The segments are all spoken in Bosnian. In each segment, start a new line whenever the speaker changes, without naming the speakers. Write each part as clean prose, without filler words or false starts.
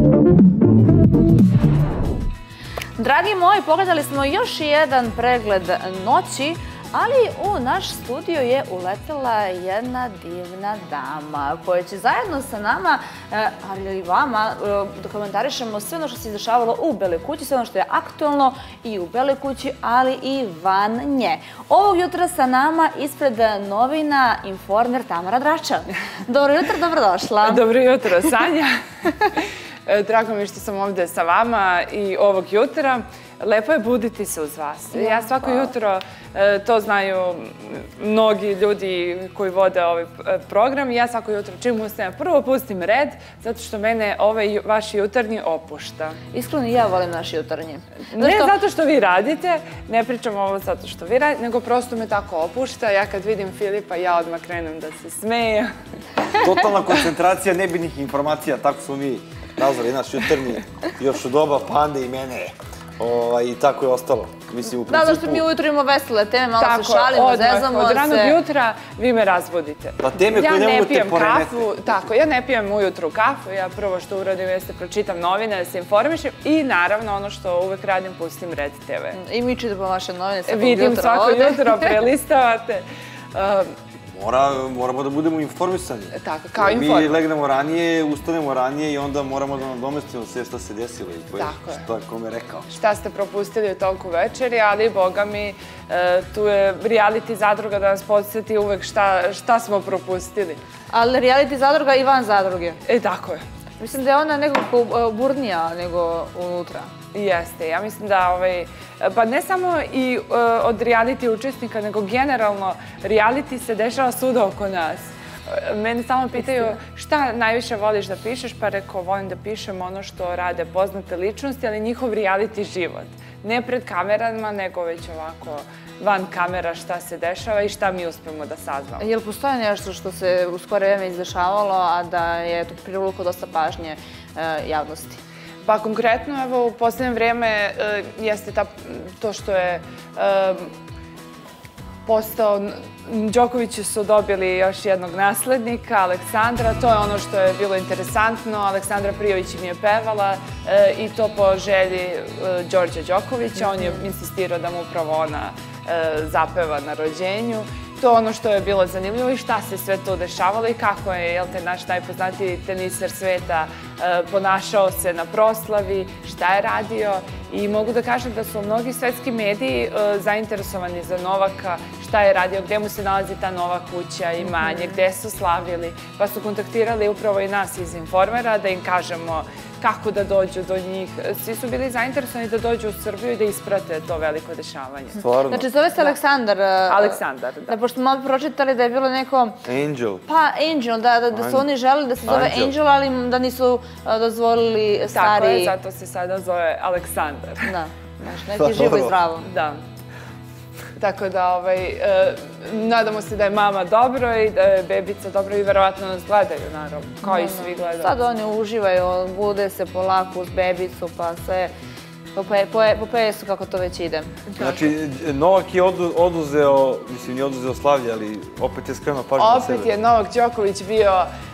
Dragi moji, pogledali smo još jedan pregled noći, ali u naš studio je uletela jedna divna dama koja će zajedno sa nama, ali i vama, da komentarišemo sve ono što se izdešavalo u Beloj kući, sve ono što je aktualno i u Beloj kući, ali i van nje. Ovog jutra sa nama ispred novina Informer Tamara Drača. Dobro jutro, dobrodošla.
Dobro jutro, Sanja. Drago mi je što sam ovde sa vama i ovog jutra. Lepo je buditi se uz vas. Ja svako jutro, to znaju mnogi ljudi koji vode ovaj program, ja svako jutro čim ustajem prvo pustim red, zato što mene ovaj vaš jutarnji opušta.
Iskreno i ja volim naš jutarnji.
Ne zato što vi radite, ne pričam ovo zato što vi radite, nego prosto me tako opušta. Ja kad vidim Filipa, ja odmah krenem da se smejem.
Totalna koncentracija nebiljnih informacija, tako smo mi nazvali naš jutarnji, još u doba Pande i mene. I tako je ostalo.
Da, zašto mi ujutro imamo vesele teme, malo se šalimo, zezamo se.
Od ranog jutra vi me razvodite.
Pa teme koje ne mogu te porenete.
Tako, ja ne pijem ujutru kafu, ja prvo što uradim jeste pročitam novine, da se informišem i naravno ono što uvek radim, pustim Red TV.
I mi čitamo vaše novine svakog jutra ovde.
Vidim svako jutro, prelistavate.
Moramo da budemo informisani.
Tako, kao informisani.
Mi legnemo ranije, ustanemo ranije i onda moramo da nadomestimo sve šta se desilo i šta kome rekao.
Šta ste propustili u toku večeri, ali boga mi, tu je reality zadruga da nas podsjeti uvek šta smo propustili.
Ali reality zadruga i van zadruge.
Tako je.
Mislim da je ona nekako burnija nego unutra.
Jeste, ja mislim da, pa ne samo i od reality učesnika, nego generalno reality se dešava svuda oko nas. Mene samo pitaju šta najviše voliš da pišeš, pa rekao volim da pišem ono što rade poznate ličnosti, ali njihov reality život. Ne pred kamerama, nego već ovako van kamera šta se dešava i šta mi uspemo da saznamo.
Je li postoje nešto što se u skoro vreme izdešavalo, a da je privuklo dosta pažnje javnosti?
Pa konkretno, evo, u poslednje vreme jeste to što je postao, Đokovići su dobili još jednog naslednika, Aleksandra, to je ono što je bilo interesantno. Aleksandra Prijović im je pevala i to po želji Đorđa Đokovića. On je insistirao da mu upravo ona zapeva na rođenju. To je ono što je bilo zanimljivo i šta se sve to dešavalo i kako je, jel te, naš najpoznatiji teniser sveta ponašao se na proslavi, šta je radio i mogu da kažem da su mnogi svetski mediji zainteresovani za Novaka, šta je radio, gde mu se nalazi ta nova kuća, imanje, gde su slavili, pa su kontaktirali upravo i nas iz Informera da im kažemo kako da dođu do njih. Svi su bili zainteresovani da dođu u Srbiju i da isprate to veliko dešavanje.
Stvarno?
Znači, zove se Aleksandar.
Aleksandar, da.
Pošto malo pročitali da je bilo neko...
Angel.
Pa, Angel, da su oni želeli da se zove Angel, ali da nisu dozvolili stari...
Tako je, zato se sada zove Aleksandar.
Da, neki živo i zdravo.
Da. Tako da, nadamo se da je mama dobro i da je bebica dobro i verovatno nas gledaju, naravno, kao i svi gledaju.
Sad oni uživaju, bude se polako uz bebicu, pa sve po pesu kako to već ide.
Znači, Novak je oduzeo, mislim, nije oduzeo slavlje, ali opet je skrenuo pažnju na sebe.
Opet je Novak Đoković bio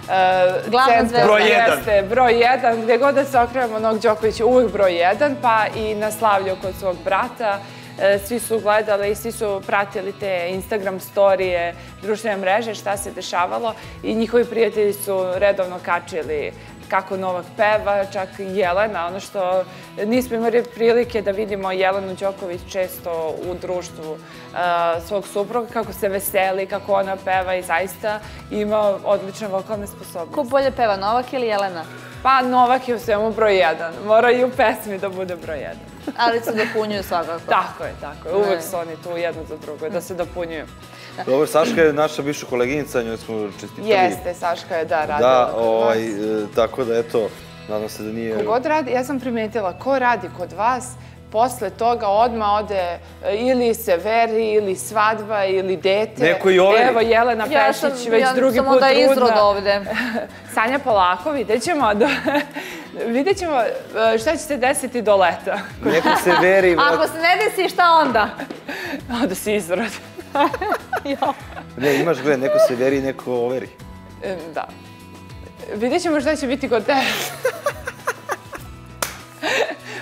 glavna zvezda.
Broj 1. Gde god da se okrenemo, Novak Đoković je uvijek broj 1, pa i na slavlju kod svog brata. Svi su gledali i svi su pratili te Instagram storije, društvene mreže, šta se dešavalo i njihovi prijatelji su redovno kačili kako Novak peva, čak i Jelena, ono što nismo imali prilike da vidimo Jelenu Đoković često u društvu svog supruga, kako se veseli, kako ona peva i zaista ima odlične vokalne sposobnosti.
Ko bolje peva, Novak ili Jelena?
Pa Novak je u svemu broj 1, mora i u pesmi da bude broj 1.
Ali se dopunjuju svakako.
Tako je, tako je. Uvek su oni tu jedno za drugo, da se dopunjuju.
Dobro, Saška je naša bivša koleginica, njoj smo čestitali.
Jeste, Saška je, da, radila kod vas.
Tako da, eto, nadam se da nije...
Kogod radi, ja sam primetila, ko radi kod vas, posle toga odmah ode ili se veri, ili svadba, ili dete.
Neko i overi.
Evo, Jelena Pešić već drugi put trudna.
Ja sam onda izrod ovde.
Sanja, polako, vidjet ćemo šta će se desiti do leta.
Neko se veri...
Ako se ne desi, šta onda?
Onda si izrod.
Ne, imaš, gledaj, neko se veri i neko overi.
Da. Vidjet ćemo šta će biti kod tebe.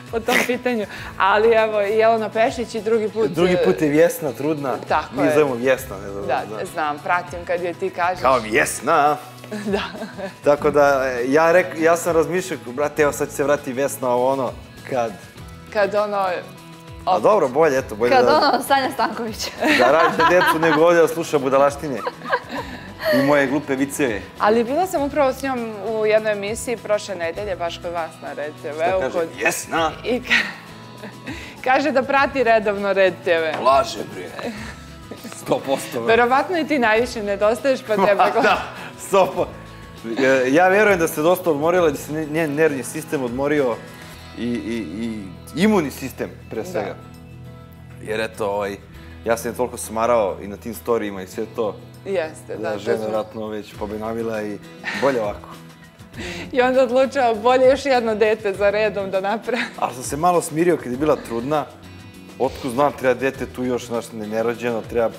po tom pitanju. Ali evo, i Jelena Pešić i drugi put...
Drugi put je Vjesna, trudna.
Tako je.
Mi zovemo Vjesna, ne znam.
Da, znam, pratim kad je ti kažeš.
Kao Vjesna.
Da.
Tako da, ja sam razmišljao, brate, evo sad će se vrati Vesna ovo ono, kad...
Kad ono...
A dobro, bolje, eto, bolje
Kad ono, Sanja Stanković.
Da rađa decu nego ovdje da sluša budalaštine i moje glupe viceve.
Ali bila sam upravo s njom u jednoj emisiji prošle nedelje, baš kod vas na Red TV-u.
Šta kaže? Vjesna!
I kaže da prati redovno Red TV.
Laže, bre. 100%.
Verovatno i ti najviše nedostaješ, pa tebe...
Da, 100%. Ja verujem da se dosta odmorila, da se njen nervni sistem odmorio i imunni sistem, pre svega. Jer eto, ja sam je toliko smarao i na tim storijima i sve to.
Jeste, da.
Da, žena vjerojatno već pobenavila i bolje ovako.
I onda odlučila bolje još jedno dete za redom da napravi.
Ali sam se malo smirio kad je bila trudna. Otko znam, treba dete tu još nerođeno, treba...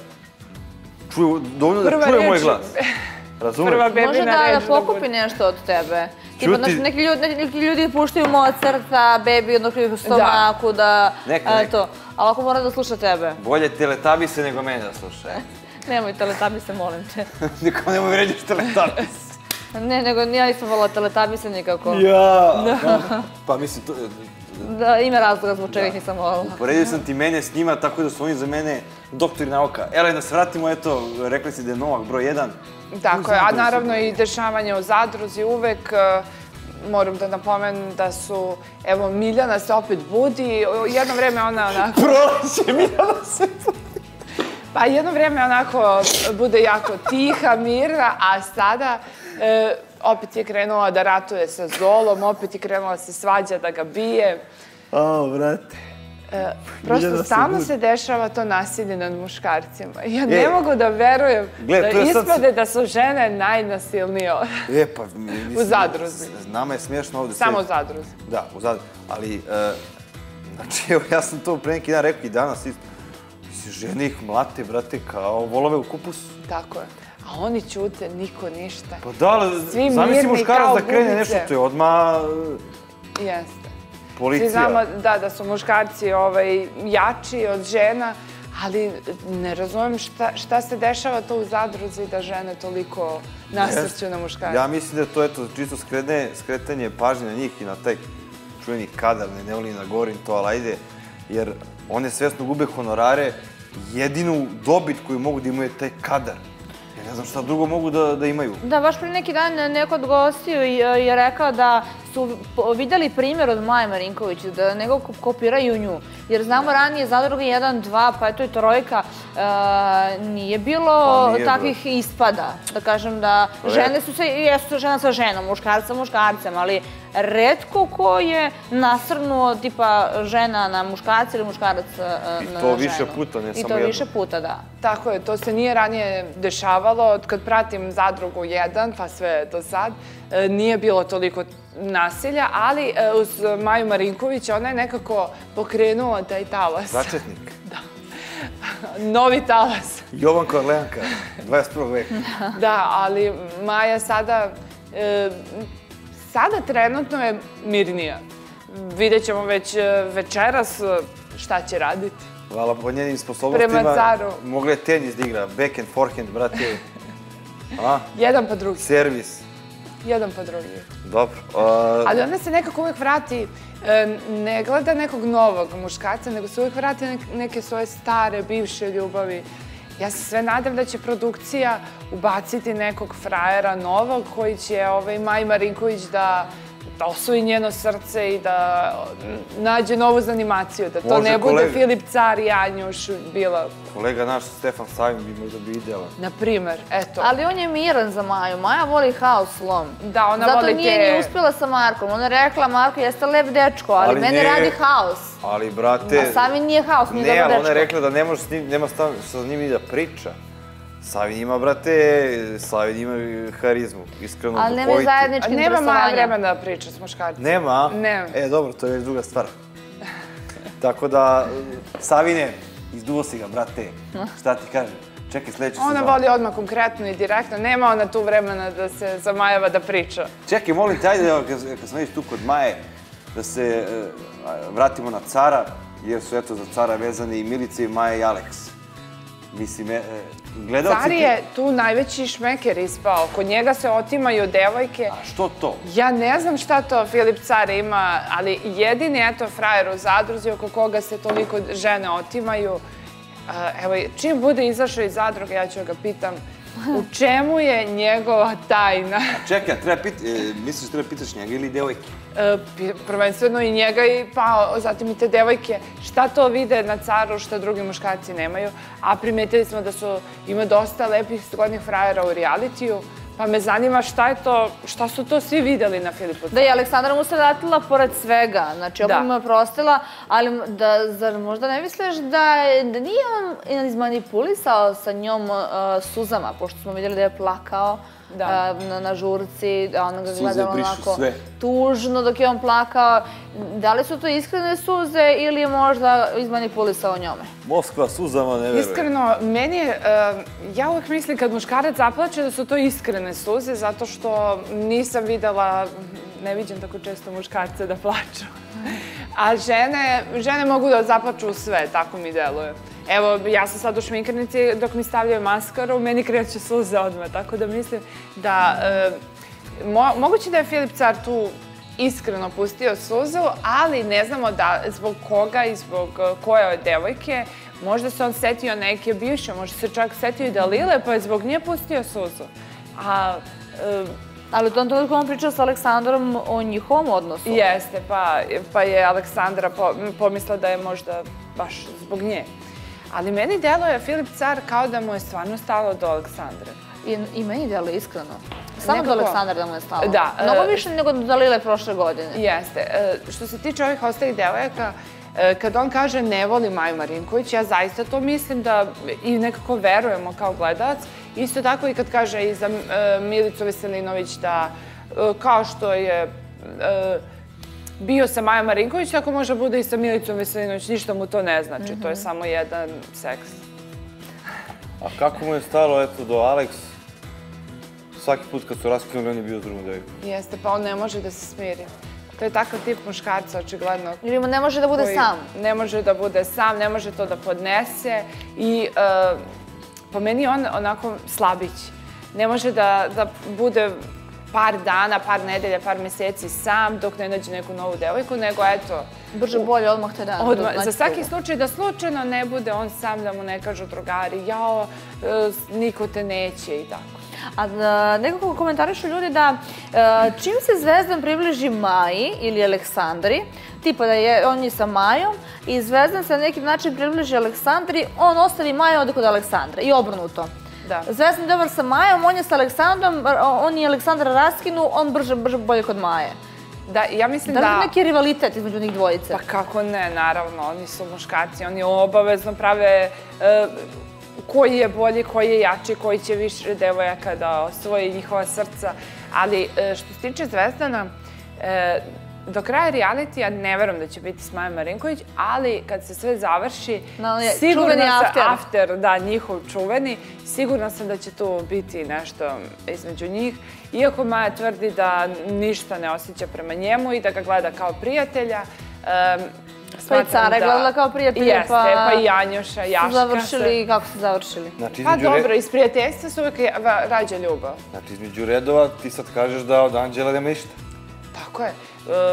Dovoljno da čuje moj glas. Razumeš?
Može da pokupi nešto od tebe. Tipa, neki ljudi puštaju Mozarta, Baby, odnosno u stomaku, da... Eto, ali ako mora da sluša tebe.
Bolje Teletabise nego mene da sluša.
Nemoj Teletabise, molim te.
Niko nemoj vređaš Teletabise.
Ne, nego ja nisam volila Teletabise nikako.
Ja! Pa mislim, to...
Da, ima razloga zbog čega ih nisam volila.
Uporedio sam ti mene s njima, tako da su oni za mene doktori nauka. Ele, da se vratimo, eto, rekli si da je Novak broj 1.
Tako je, a naravno i dešavanje u Zadruzi uvek. Moram da napomenem da su, evo, Miljana se opet budi. Jedno vreme ona onako...
Proleće, Miljana se budi.
Pa jedno vreme onako bude jako tiha, mirna, a sada opet je krenula da ratuje sa Zolom, opet je krenula da se svađa, da ga bije.
O, brate.
Prosto stalno se dešava to nasilje nad muškarcima. Ja ne mogu da verujem da ispade da su žene najnasilnije u Zadruzi.
Nama je smiješno ovdje.
Samo u Zadruzi.
Da, u Zadruzi. Ali, znači, evo, ja sam to pre neki dan rekao i danas isto. Žene ih mlate, brate, kao volove u kupusu.
Tako je. A oni ćute, niko ništa.
Pa da, zamisli muškarac da krene nešto, to je odmah...
Jeste.
Policija.
Svi znamo da su muškarci jači od žena, ali ne razumem šta se dešava to u Zadruzi da žene toliko nasrću na muškarci.
Ja mislim da je to, eto, čisto skretanje pažnje na njih i na taj čuveni kadar, ne volim da govorim to, ali ajde, jer one svesno gube honorare, jedinu dobit koju mogu da imaju je taj kadar. Ja ne znam šta drugo mogu da imaju.
Da, baš pre neki dan neko od gostiju je rekao da su vidjeli primjer od Maje Marinković, da nego kopiraju nju. Jer znamo ranije Zadruga 1, 2, pa eto i trojka, nije bilo takvih ispada. Da kažem da žene su se, jesu žena sa ženom, muškarca sa muškarcem, ali retko ko je nasrnuo tipa žena na muškarca ili muškarac na ženu.
I to više puta, ne samo jedno.
I to više puta, da.
Tako je, to se nije ranije dešavalo. Od kad pratim Zadrugu 1, pa sve do sad, nije bilo toliko nasilja, ali uz Maju Marinković ona je nekako pokrenula taj talas.
Začetnik.
Da. Novi talas.
Jovan Korleanka, 21. veka.
Da, ali Maja sada trenutno je mirnija. Vidjet ćemo već večeras šta će raditi.
Hvala po njenim sposobnostima.
Prema caru.
Mogla je tenis da igra, backhand, forehand, brate.
Jedan pa drugi.
Servis.
Jedan pa drugi.
Dobro.
Ali onda se nekako uvijek vrati, ne gleda nekog novog muškarca, nego se uvijek vrati neke svoje stare, bivše ljubavi. Ja se sve nadam da će produkcija ubaciti nekog frajera novog koji će Maji Marinković da osvoji njeno srce i da nađe novu zanimaciju, da to ne bude Filip Car i Anjuš bila.
Kolega naš Stefan Savin bi možda bi idealan.
Naprimer, eto.
Ali on je miran za Maju. Maja voli haos, slom.
Da, ona voli te...
Zato nije ni uspjela sa Markom. Ona je rekla, Marko, jeste lep dečko, ali mene radi haos.
Ali, brate...
A Savin nije haos, nije dobro dečko.
Ne, ali ona je rekla da ne može nema sa njim ni da priča. Savin ima, brate, Savin ima harizmu, iskreno.
Ali nema zajednički interesovanja.
Nema Maja vremena da priča s muškarcima.
Nema?
Nema.
Dobro, to je već druga stvar. Tako da, Savine, izduo si ga, brate. Šta ti kažem? Čekaj, sljedeći sezon.
Ona voli odmah konkretno i direktno. Nema ona tu vremena da se zamajava da priča.
Čekaj, molim te, ajde, kad sam već tu kod Maje, da se vratimo na Cara, jer su eto za Cara vezani i Milica i Maja i Aleks. Mislim, gledalci...
Car je tu najveći šmeker ispao. Kod njega se otimaju devojke.
A što to?
Ja ne znam šta to Filip Car ima, ali jedini, eto, frajer u zadruzi oko koga se toliko žene otimaju. Evo, čim bude izašao iz zadruge, ja ću ga pitam u čemu je njegova tajna.
Čekaj, misliš da treba pitaš njega ili devojke?
Prvenstveno i njega, pa zatim i te devojke. Šta to vide na Caru što drugi muškarci nemaju? A primetili smo da ima dosta lepih zgodnih frajera u realitiju. Pa me zanima šta su to svi videli na Filipu Caru.
Da je Aleksandra mu se vratila pored svega, znači opet mu je prostila, ali zar možda ne misliš da nije on izmanipulisao sa njom suzama, pošto smo vidjeli da je plakao na žurci, da ona ga gledala onako tužno dok je on plakao. Da li su to iskrene suze ili je možda izmanipulisao njome?
Moskva suzama ne veruje.
Iskreno, meni je, ja uvek mislim kad muškarac zaplače da su to iskrene suze, zato što nisam videla, ne vidim tako često muškarce da plaču. A žene mogu da zaplaču u sve, tako mi deluje. Evo, ja sam sad u šminkarnici, dok mi stavljaju maskaru, meni kreću suze odmah, tako da mislim da moguće da je Filip Car tu iskreno pustio suzu, ali ne znamo zbog koga i zbog koje devojke. Možda se on setio neke bivše, možda se čak setio i Dalile, pa je zbog nje pustio suzu.
Ali u tom trenutku on pričao sa Aleksandrom o njihovom odnosu.
Jeste, pa je Aleksandra pomislila da je možda baš zbog nje. Ali meni deluje Filip Car kao da mu je stvarno stalo do Aleksandre.
I meni deluje iskreno. Samo do Aleksandra da mu je stalo.
Da.
Mnogo više nego do Dalile prošle godine.
Jeste. Što se tiče ovih ostalih devojaka, kad on kaže ne voli Maju Marinković, ja zaista to mislim da i nekako verujemo kao gledalac. Isto tako i kad kaže i za Milicu Veselinović da kao što je bio sa Majom Marinković, tako može bude i sa Milicom Veselinović, ništa mu to ne znači, to je samo jedan seks.
A kako mu je stalo, eto, do Aleks? Svaki put kad su raskinuli, on je bio s drugom devojkom.
Jeste, pa on ne može da se smiri. To je takav tip muškarca, očigledno.
Ili mu ne može da bude sam.
Ne može da bude sam, ne može to da podnese i po meni on onako slabić. Ne može da bude par dana, par nedelja, par meseci sam dok ne nađe neku novu devojku, nego eto...
Brže bolje, odmah te dan.
Za svaki slučaj da slučajno ne bude on sam, da mu ne kažu drugari, jao, niko te neće i tako.
A nekako komentarišu ljudi da čim se Zvezdan približi Maji ili Aleksandri, tipa da je on je sa Majom i Zvezdan se na neki način približi Aleksandri, on ostavi Maju ovdje kod Aleksandra i obrnuto. Zvezdan je dobar sa Majom, on je sa Aleksandrom, on je Aleksandra raskinu, on brže bolje kod Maje.
Da, ja mislim da...
Da li je neki rivalitet između njih dvojice?
Pa kako ne, naravno, oni su muškarci, oni obavezno prave koji je bolji, koji je jači, koji će više devojaka da osvoji njihova srca. Ali što se tiče Zvezdana, do kraja realitija ne verujem da će biti s Majom Marinković, ali kad se sve završi, sigurno se after, da, njihov čuveni, sigurno sam da će tu biti nešto između njih. Iako Maja tvrdi da ništa ne osjeća prema njemu i da ga gleda kao prijatelja,
pa i Cara je gledala kao prijatelja,
jeste, pa i Janjuša, Jaška.
Završili, kako su završili?
Pa dobro, iz prijateljstva se uvek rađa ljubav.
Znači, između redova ti sad kažeš da od Anđela nema ništa.
Tako je.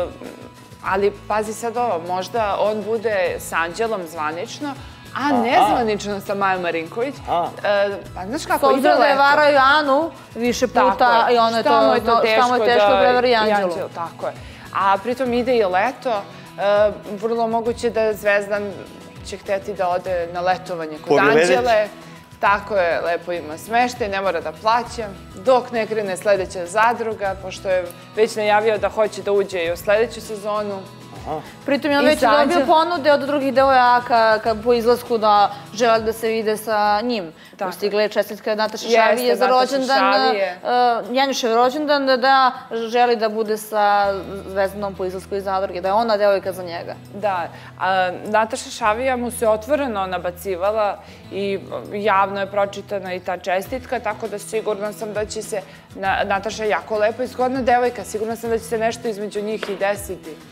Ali pazi sad ovo, možda on bude s Anđelom zvanično, a nezvanično sa Majom Marinković. Pa znaš kako, ide leto. Da je varaju
Anu više puta i ono je to, šta mu je teško da prevari Anđelu.
Tako je. A pritom ide i leto. Vrlo moguće da Zvezdan će hteti da ode na letovanje kod Anđele. Tako je, lepo ima smeštaj, ne mora da plaća. Dok ne krene sledeća zadruga, pošto je već najavio da hoće da uđe i u sledeću sezonu.
Pritom je on već dobio ponude od drugih devojaka po izlasku da žele da se vide sa njim. Postigla je čestitka Nataše Šavije za rođendan, Janjušev rođendan, da želi da bude sa Zvezdanom po izlasku iz zadruge, da je ona devojka za njega.
Da, Nataša Šavija mu se otvoreno nabacivala i javno je pročitana i ta čestitka, tako da sigurno sam da će se, Nataša je jako lepa i zgodna devojka, sigurno sam da će se nešto između njih i desiti.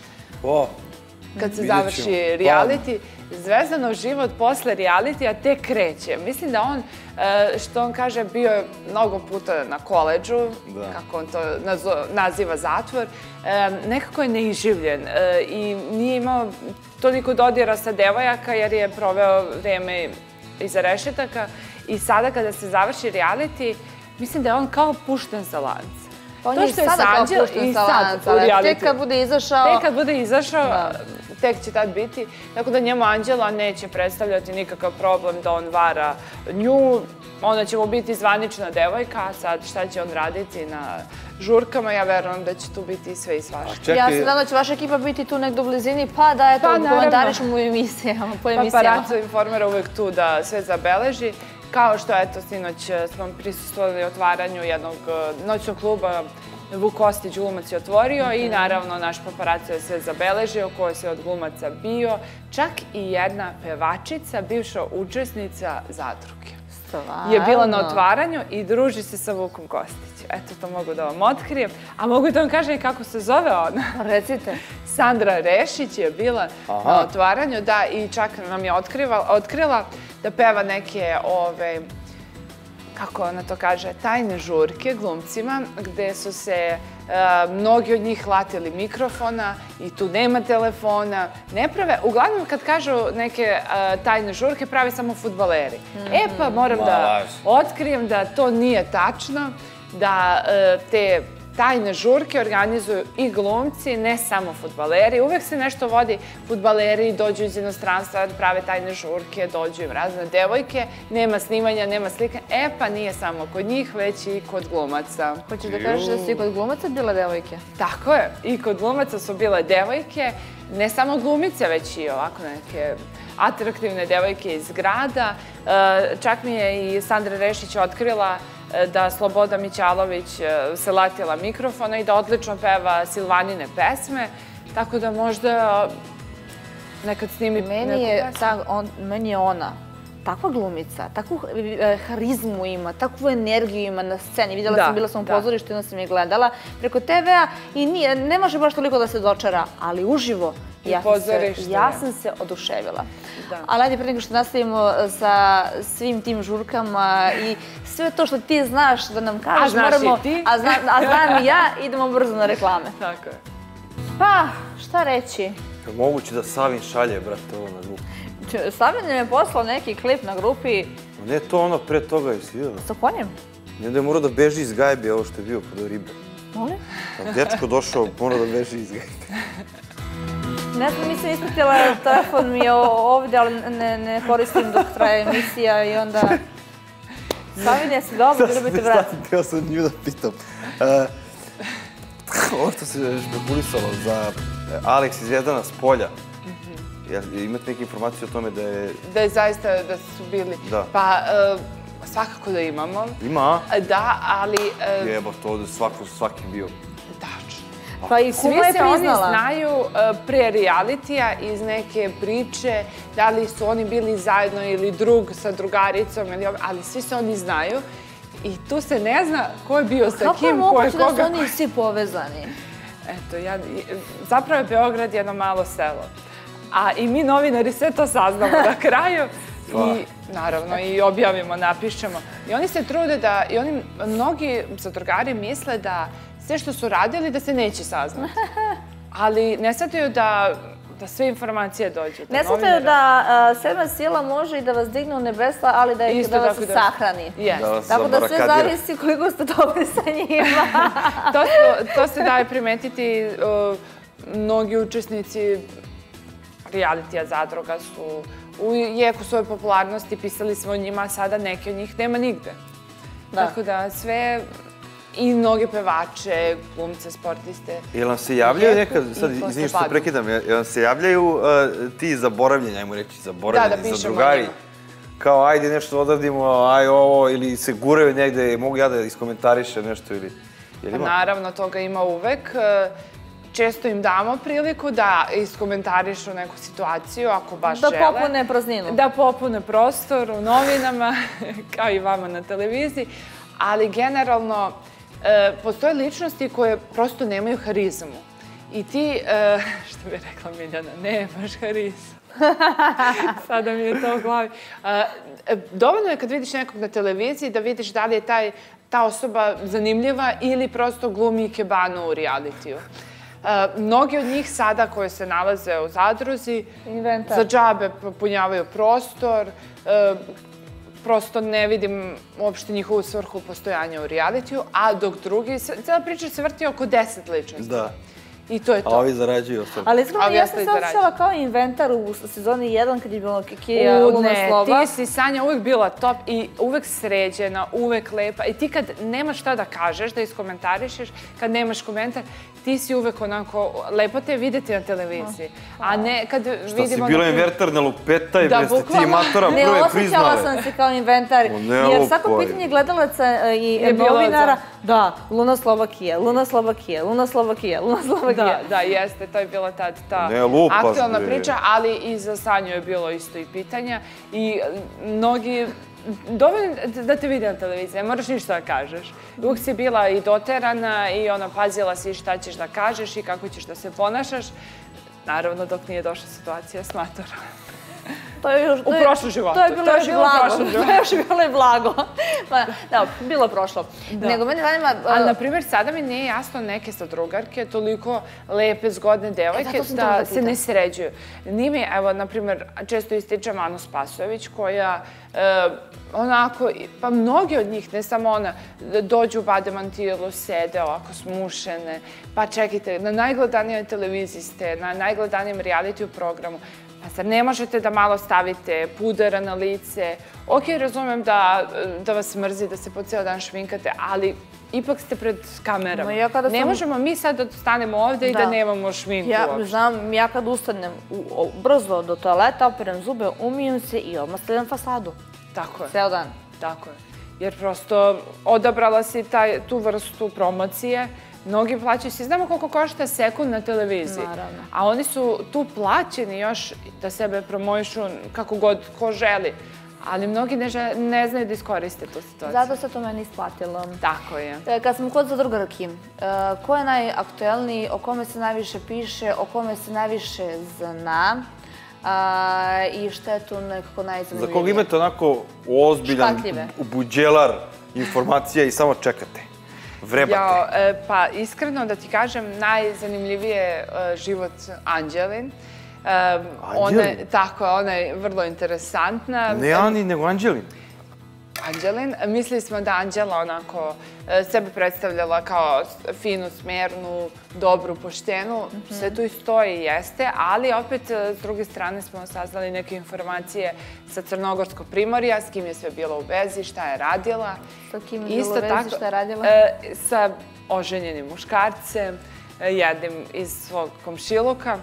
kad se završi reality, Zvezdanov život posle realitija tek kreće. Mislim da on, što on kaže, bio je mnogo puta na koledžu, kako on to naziva zatvor, nekako je neiživljen i nije imao toliko dodira sa devojaka jer je proveo vreme iza rešetaka i sada kada se završi reality, mislim da je on kao pušten sa lanca.
On je sada kao pušten sa lanca, ali tek kad bude izašao...
Tek kad bude izašao, tek će tad biti. Tako da njemu Anđela neće predstavljati nikakav problem da on vara nju. Ona će mu biti zvanična devojka, a sad šta će on raditi na žurkama, ja verujem da će tu biti sve i svašta.
Ja se nadam da će vaša ekipa biti tu negdje u blizini, pa da eto, komentarišemo u emisijama, po emisijama.
Paparaco informera uvek tu da sve zabeleži. Kao što, eto, sinoć smo prisustvovali otvaranju jednog noćnog kluba, Vuk Kostić, glumac je otvorio i naravno naš paparaco je sve zabeležio, ko se od glumaca bio, čak i jedna pevačica, bivša učesnica Zadruge. Je bila na otvaranju i druži se sa Vukom Kostićem. Eto, to mogu da vam otkrijem. A mogu da vam kažem i kako se zove ona.
Recite.
Sandra Rešić je bila na otvaranju, da, i čak nam je otkrila da peva neke, kako ona to kaže, tajne žurke glumcima, gde su se mnogi od njih latili mikrofona i tu nema telefona. Ne prave, uglavnom kad kažu neke tajne žurke, prave samo fudbaleri. Pa moram da otkrijem da to nije tačno, da te tajne žurke organizuju i glumci, ne samo fudbaleri. Uvek se nešto vodi, fudbaleri dođu iz inostranstva, prave tajne žurke, dođu im razne devojke, nema snimanja, nema slika. Pa nije samo kod njih, već i kod glumaca.
Hoćeš da kažeš da su i kod glumaca bile devojke?
Tako je, i kod glumaca su bile devojke, ne samo glumice, već i ovako neke atraktivne devojke iz grada. Čak mi je i Sandra Rešić otkrila da Sloboda Mićalović se latila mikrofona i da odlično peva Silvanine pesme, tako da možda nekad snimi neku pesmu.
Meni je ona takva glumica, takvu harizmu ima, takvu energiju ima na sceni. Vidjela sam, bila sam u pozorištu i onda sam je gledala preko TV-a i ne može baš toliko da se dočara, ali uživo ja sam se oduševila. Ali ajde, pre nego što nastavimo sa svim tim žurkama i sve to što ti znaš da nam kažeš, moramo...
A znaš i ti?
A znam i ja, idemo brzo na reklame.
Tako je.
Pa, šta reći?
Moguće da Savin šalje, brate, ovo na grupu.
Savin je poslao neki klip na grupi...
Ne, to ono pre toga je si vidjela.
Sa konjem?
Ne da je morao da beži iz gajbe, ovo što je bio kod ribe.
Molim?
Dečko došao, morao da beži iz gajbe.
Ne znam, nisam ispratila, telefon mi je ovdje, ali ne koristim dok traje emisija i onda... Savin, jesi dobro, bilo bi te vratiti.
Htio sam nju da pitam. Ovo što se špekulisalo za Aleks iz Zvezdana s polja. Imate neke informacije o tome da je...
Da je zaista, da su bili... Pa, svakako da imamo.
Ima?
Da, ali...
Jeba, to ovdje svaki bio.
Pa i kuma je priznala.
Svi se oni znaju pre realitija iz neke priče, da li su oni bili zajedno ili drug sa drugaricom, ali svi se oni znaju i tu se ne zna ko je bio sa kim, ko je koga.
Kako je moguće da su oni svi povezani?
Eto, zapravo je Beograd jedno malo selo. A i mi novinari sve to saznamo na kraju i naravno i objavimo, napišemo. I oni se trude da, i oni, mnogi zadrugari misle da sve što su radili da se neće saznati. Ali ne shvataju da sve informacije dođu.
Ne shvataju da sedma sila može i da vas digne u nebesa, ali da vas sahrani. Tako da sve zavisi koliko ste dobri sa njima.
To se daje primetiti. Mnogi učesnici realitija Zadruga su u jeku svoje popularnosti, pisali smo o njima, a sada neki od njih nema nigde. Tako da sve... I mnoge pevače, glumce, sportiste.
Jel vam se javljaju nekad, sad izvini što prekidam, jel vam se javljaju ti zaboravljeni, ajmo reći, zaboravljeni zadrugari? Kao, ajde nešto odradimo, aj ovo, ili se guraju negde, mogu ja da iskomentarišem nešto ili...
Naravno, toga ima uvek. Često im damo priliku da iskomentarišu neku situaciju, ako baš žele.
Da popune prazninu.
Da popune prostor u novinama, kao i vama na televiziji. Ali generalno, postoje ličnosti koje prosto nemaju harizmu. I ti, što bi rekla Miljana, nemaš harizmu. Sada mi je to u glavi. Dovoljno je kad vidiš nekog na televiziji da vidiš da li je ta osoba zanimljiva ili prosto glumi ikebanu u realitiju. Mnogi od njih sada koji se nalaze u zadruzi za džabe popunjavaju prostor, prosto ne vidim uopšte njihovu svrhu postojanja u realitiju, a dok drugi, cijela priča se vrti oko 10 ličnosti.
Da.
I to je to.
A ovi zarađuju ostalo.
Ali iskreno, ja sam se osjećala kao inventar u sezoni 1 kad je bilo Kikija, Luna Slova.
Ti si, Sanja, uvek bila top i uvek sređena, uvek lepa. I ti kad nemaš šta da kažeš, da iskomentarišeš, kad nemaš komentar, ti si uvek onako, lepo te videti na televiziji. A ne kad vidimo...
Šta si bila inventar na lupetaj, bre, ste ti matora prve priznale.
Ne, osjećala sam se kao inventar, jer svako pitanje gledalaca i novinara, da, Luna Slova Kija, Luna Slova Kija, Luna Slova Kija, Luna Slova Kija.
Da, jeste, to je bila ta aktualna priča, ali i za Sanju je bilo isto i pitanja. I mnogi, dovoljno da te vide na televiziji, ne moraš ništa da kažeš. Uvijek si bila i doterana i pazila si šta ćeš da kažeš i kako ćeš da se ponašaš. Naravno, dok nije došla situacija s matorom. U prošlom životu.
To je bilo još blago. To je još bilo i blago. Da, bilo prošlo. Nego mene zanima...
Ali, na primjer, sada mi nije jasno neke sadrugarke, toliko lepe, zgodne devojke, da se ne sređuju. Nije mi, evo, na primjer, često ističem Anu Spasojević, koja onako, pa mnogi od njih, ne samo ona, dođu u bademantilu, sede ovako smušene, pa čekajte, na najgledanijoj televiziji ste, na najgledanijem realitiju programu. Pa sad ne možete da malo stavite pudera na lice. Ok, razumem da vas mrzi, da se po ceo dan šminkate, ali ipak ste pred kamerama. Ne možemo mi sad da stanemo ovde i da nemamo šminku uopšte.
Znam, ja kad ustanem brzo do toaleta, operem zube, umijem se i odmah stavljam fasadu.
Tako je.
Ceo dan.
Tako je. Jer prosto odabrala si tu vrstu promocije. Mnogi plaćaju si, znamo koliko košta sekund na televiziji.
Naravno.
A oni su tu plaćeni još da sebe promovišu kako god ko želi. Ali mnogi ne znaju da iskoriste tu situaciju.
Zato se to meni isplatilo.
Tako je.
Kad smo kod zadrugarki, ko je najaktuelniji, o kome se najviše piše, o kome se najviše zna i šta je tu nekako najzanimljivije?
Za koga imate onako ozbiljan buđelar informacija i samo čekate? Vrebate.
Pa iskreno da ti kažem, najzanimljivije je život Anđelin.
Anđelin?
Tako je, ona je vrlo interesantna.
Ne Ani, nego Anđelin.
Anđelin. Mislili smo da Anđela onako sebe predstavljala kao finu, smernu, dobru, poštenu. Sve tu i stoji i jeste, ali opet s druge strane smo saznali neke informacije sa Crnogorskog primorja, s kim je sve bila u vezi, šta je radila.
Sa kim je bila u vezi, šta je radila?
Sa oženjenim muškarcem, jednim iz svog komšiluka.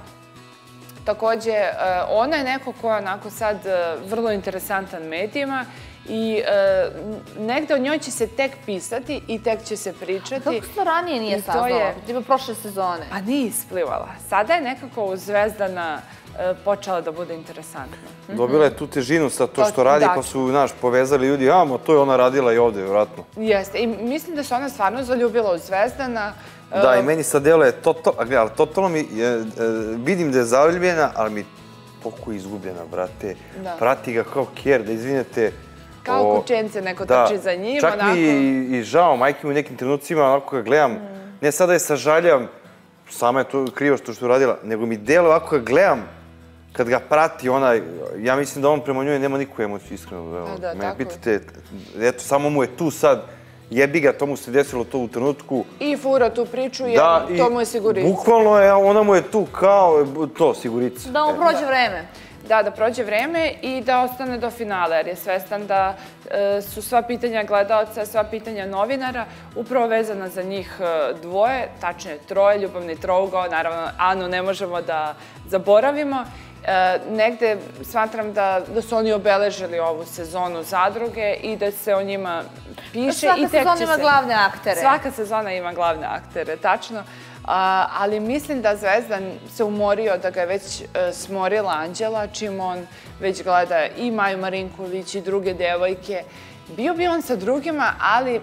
Takođe, ona je neko koja je onako sad vrlo interesantan medijima i negde o njoj će se tek pisati i tek će se pričati.
Kako se to ranije nije saznala? Tipa prošle sezone.
Pa nije isplivala. Sada je nekako u Zvezdana počela da bude interesantna.
Dobila je tu težinu sa to što radi, pa su, znaš, povezali ljudi, to je ona radila i ovde, vjerojatno.
Jeste. I mislim da se ona stvarno zaljubila u Zvezdana.
Da, i meni sad delo je totalno mi, vidim da je zaljubljena, ali mi toliko izgubljena, brate. Prati ga kao kjer, da izvinete.
Kao kućence neko trči za njim, onako.
Čak mi i žao, majke mi u nekim trenucima, onako ga gledam, ne sada je sažaljam, sama je to krivo što je uradila, nego mi delo ovako ga gledam, kad ga prati onaj, ja mislim da on prema njoj nema nikakvu emociju, iskreno. Me pitate, eto, samo mu je tu sad, jebi ga, to mu se desilo to u trenutku.
I fura tu priču, jer to mu je sigurica.
Bukvalno je, ona mu je tu kao to, sigurica.
Da mu prođe vreme.
Da prođe vreme i da ostane do finala, jer je svestan da su sva pitanja gledalca, sva pitanja novinara upravo vezana za njih dvoje, tačnije troje, ljubavni trougao, naravno Anu ne možemo da zaboravimo. Negde smatram da su oni obeležili ovu sezonu Zadruge i da se o njima piše.
Svaka sezona ima glavne aktere.
Svaka sezona ima glavne aktere, tačno. Ali mislim da Zvezdan se umorio, da ga je već smorila Anđela, čim on već gleda i Maju Marinković i druge devojke. Bio bi on sa drugima, ali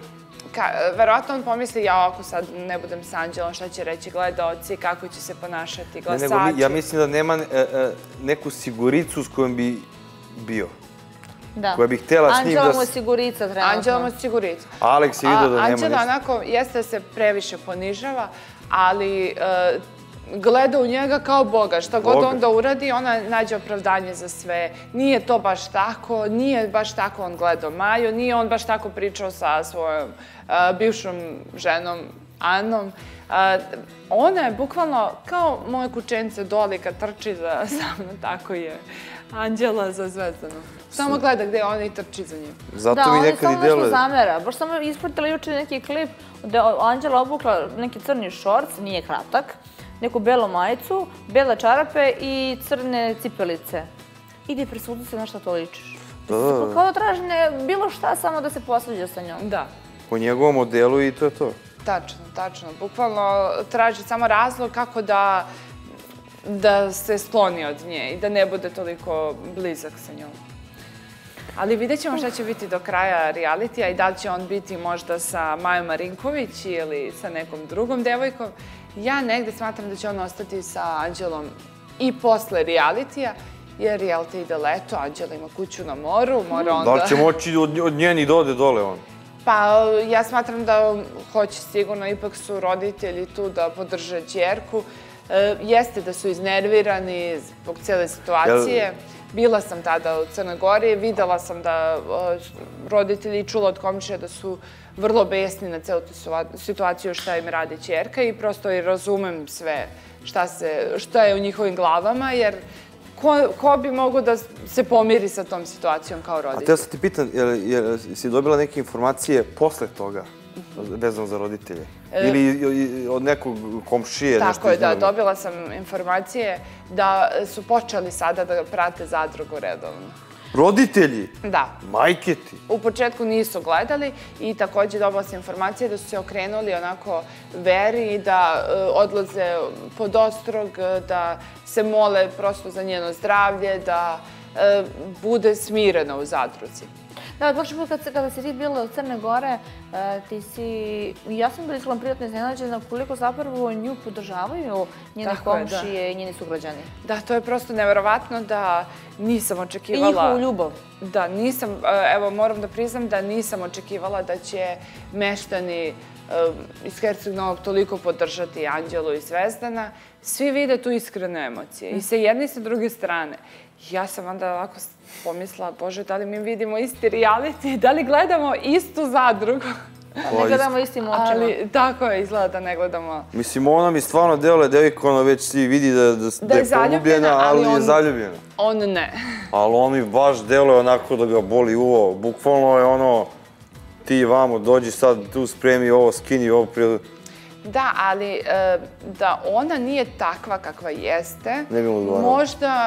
verovatno on pomisli, ja ako sad ne budem s Anđelom, šta će reći gledaoci, kako će se ponašati glasači.
Ja mislim da nema neku siguricu s kojom bi bio.
Da.
Koja bi htjela s njim da...
Anđela mu je sigurica trenutno.
Anđela mu je sigurica.
Aleks je vidio da nema ništa.
Anđela onako, jeste da se previše ponižava, ali gleda u njega kao Boga. Šta god on da uradi, ona nađe opravdanje za sve. Nije to baš tako, nije baš tako on gledao Maju, nije on baš tako pričao sa svojom bivšom ženom Anom. Ona je bukvalno kao moje kućence Doli kad trči za mnom, tako je Anđela za Zvezdanu. Samo gleda gde ona i trči za njim.
Da, on je samo nešto zamera. Baš sam ispratila juče neki klip gde je Anđela obukla neki crni šorc, nije kratak, neku belu majicu, bele čarape i crne cipelice. Idi presudi se na šta to ličiš. Kao da traži bilo šta, samo da se posvađa sa njom.
Da.
Po njegovom modelu i to je to.
Tačno, tačno. Bukvalno traži samo razlog kako da se skloni od nje i da ne bude toliko blizak sa njom. Ali vidjet ćemo šta će biti do kraja realitija i da li će on biti možda sa Majom Marinković ili sa nekom drugom devojkom. Ja negde smatram da će on ostati sa Anđelom i posle realitija, jer reality ide leto, Anđela ima kuću na moru, mora onda...
Da li će moći od njeni da ode dole on?
Pa ja smatram da hoće sigurno, ipak su roditelji tu da podrže ćerku. Jeste da su iznervirani zbog cijele situacije. Bila sam tada u Crnoj Gori, videla sam da roditelji čula od komšija da su vrlo besni na celu tu situaciju šta im radi ćerka i prosto i razumem sve šta je u njihovim glavama, jer ko bi mogo da se pomiri sa tom situacijom kao roditelj?
A teo sam ti pitan, si dobila neke informacije posle toga, vezano za roditelje? Ili od nekog komšije?
Tako je, da, dobila sam informacije da su počeli sada da prate Zadrugu redovno.
Roditelji?
Da.
Majke ti?
U početku nisu gledali i takođe dobila sam informacije da su se okrenuli onako veri i da odlaze pod ostrog, da se mole prosto za njeno zdravlje, da bude smirena u Zadruzi.
Da, prošli put kada si ti bila u Crne Gore, ti si, ja sam bila iskreno prijatno iznenađena koliko zapravo nju podržavaju njene komšije i njeni sugrađani.
Da, to je prosto neverovatno da nisam očekivala...
I njihovu ljubav.
Da, nisam, evo moram da priznam da nisam očekivala da će meštani iz Herceg Novog toliko podržati Anđelu i Zvezdana. Svi vide tu iskrene emocije i sa jedne i sa druge strane. Ja sam onda ovako pomislila, Bože, da li mi vidimo isti reality, da li gledamo istu Zadrugu?
Ne gledamo istim očima.
Ali tako je, izgleda da ne gledamo.
Mislim, ona mi stvarno deluje, devojka, ona već svi vidi da je poljubljena, ali je zaljubljena.
On ne.
Ali on mi baš deluje onako da ga boli uvo. Bukvalno je ono, ti vamo, dođi sad tu, spremi ovo, skini ovo prije...
Da, ali da ona nije takva kakva jeste,
ne bi mu odgovarala.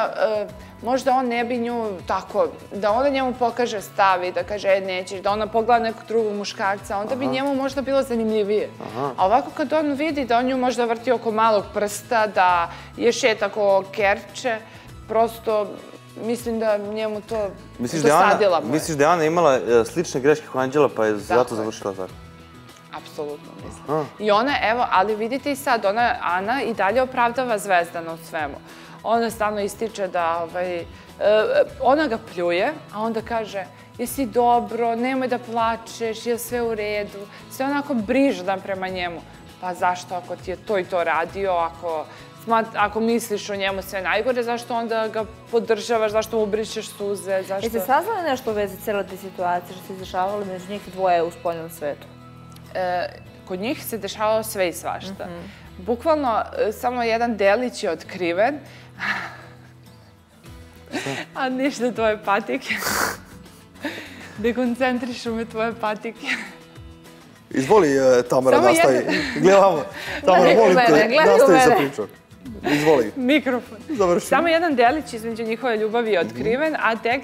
Možda on ne bi nju tako, da ona njemu pokaže stav i da kaže nećeš, da ona pogleda nekog drugog muškarca, onda bi njemu možda bilo zanimljivije. A ovako kad on vidi da on nju možda vrti oko malog prsta, da je šeta oko kerče, prosto mislim da njemu to dosadila mu je.
Misliš da je Ana imala slične greške kao Anđela pa je zato završila tako?
Apsolutno, mislim. I ona, evo, ali vidite i sad, Ana i dalje opravdava Zvezdana u svemu. Ona stalno ističe da, ona ga pljuje, a onda kaže, jesi dobro, nemoj da plačeš, je sve u redu, sve onako brižna prema njemu. Pa zašto, ako ti je to i to radio, ako misliš o njemu sve najgore, zašto onda ga podržavaš, zašto mu brišeš suze, zašto...
Jeste saznali nešto u vezi cijela te situacije, što se izdešavalo među njih dvoje u spoljnom svetu?
Kod njih se dešavalo sve i svašta. Bukvalno samo jedan delić je otkriven, a ništa tvoje patike. Dekoncentrišu me tvoje patike.
Izvoli, Tamara, nastavi. Gledamo. Tamara, molim te, nastavi sa pričom. Izvoli.
Mikrofon.
Završi.
Samo jedan delić između njihove ljubavi je otkriven, a tek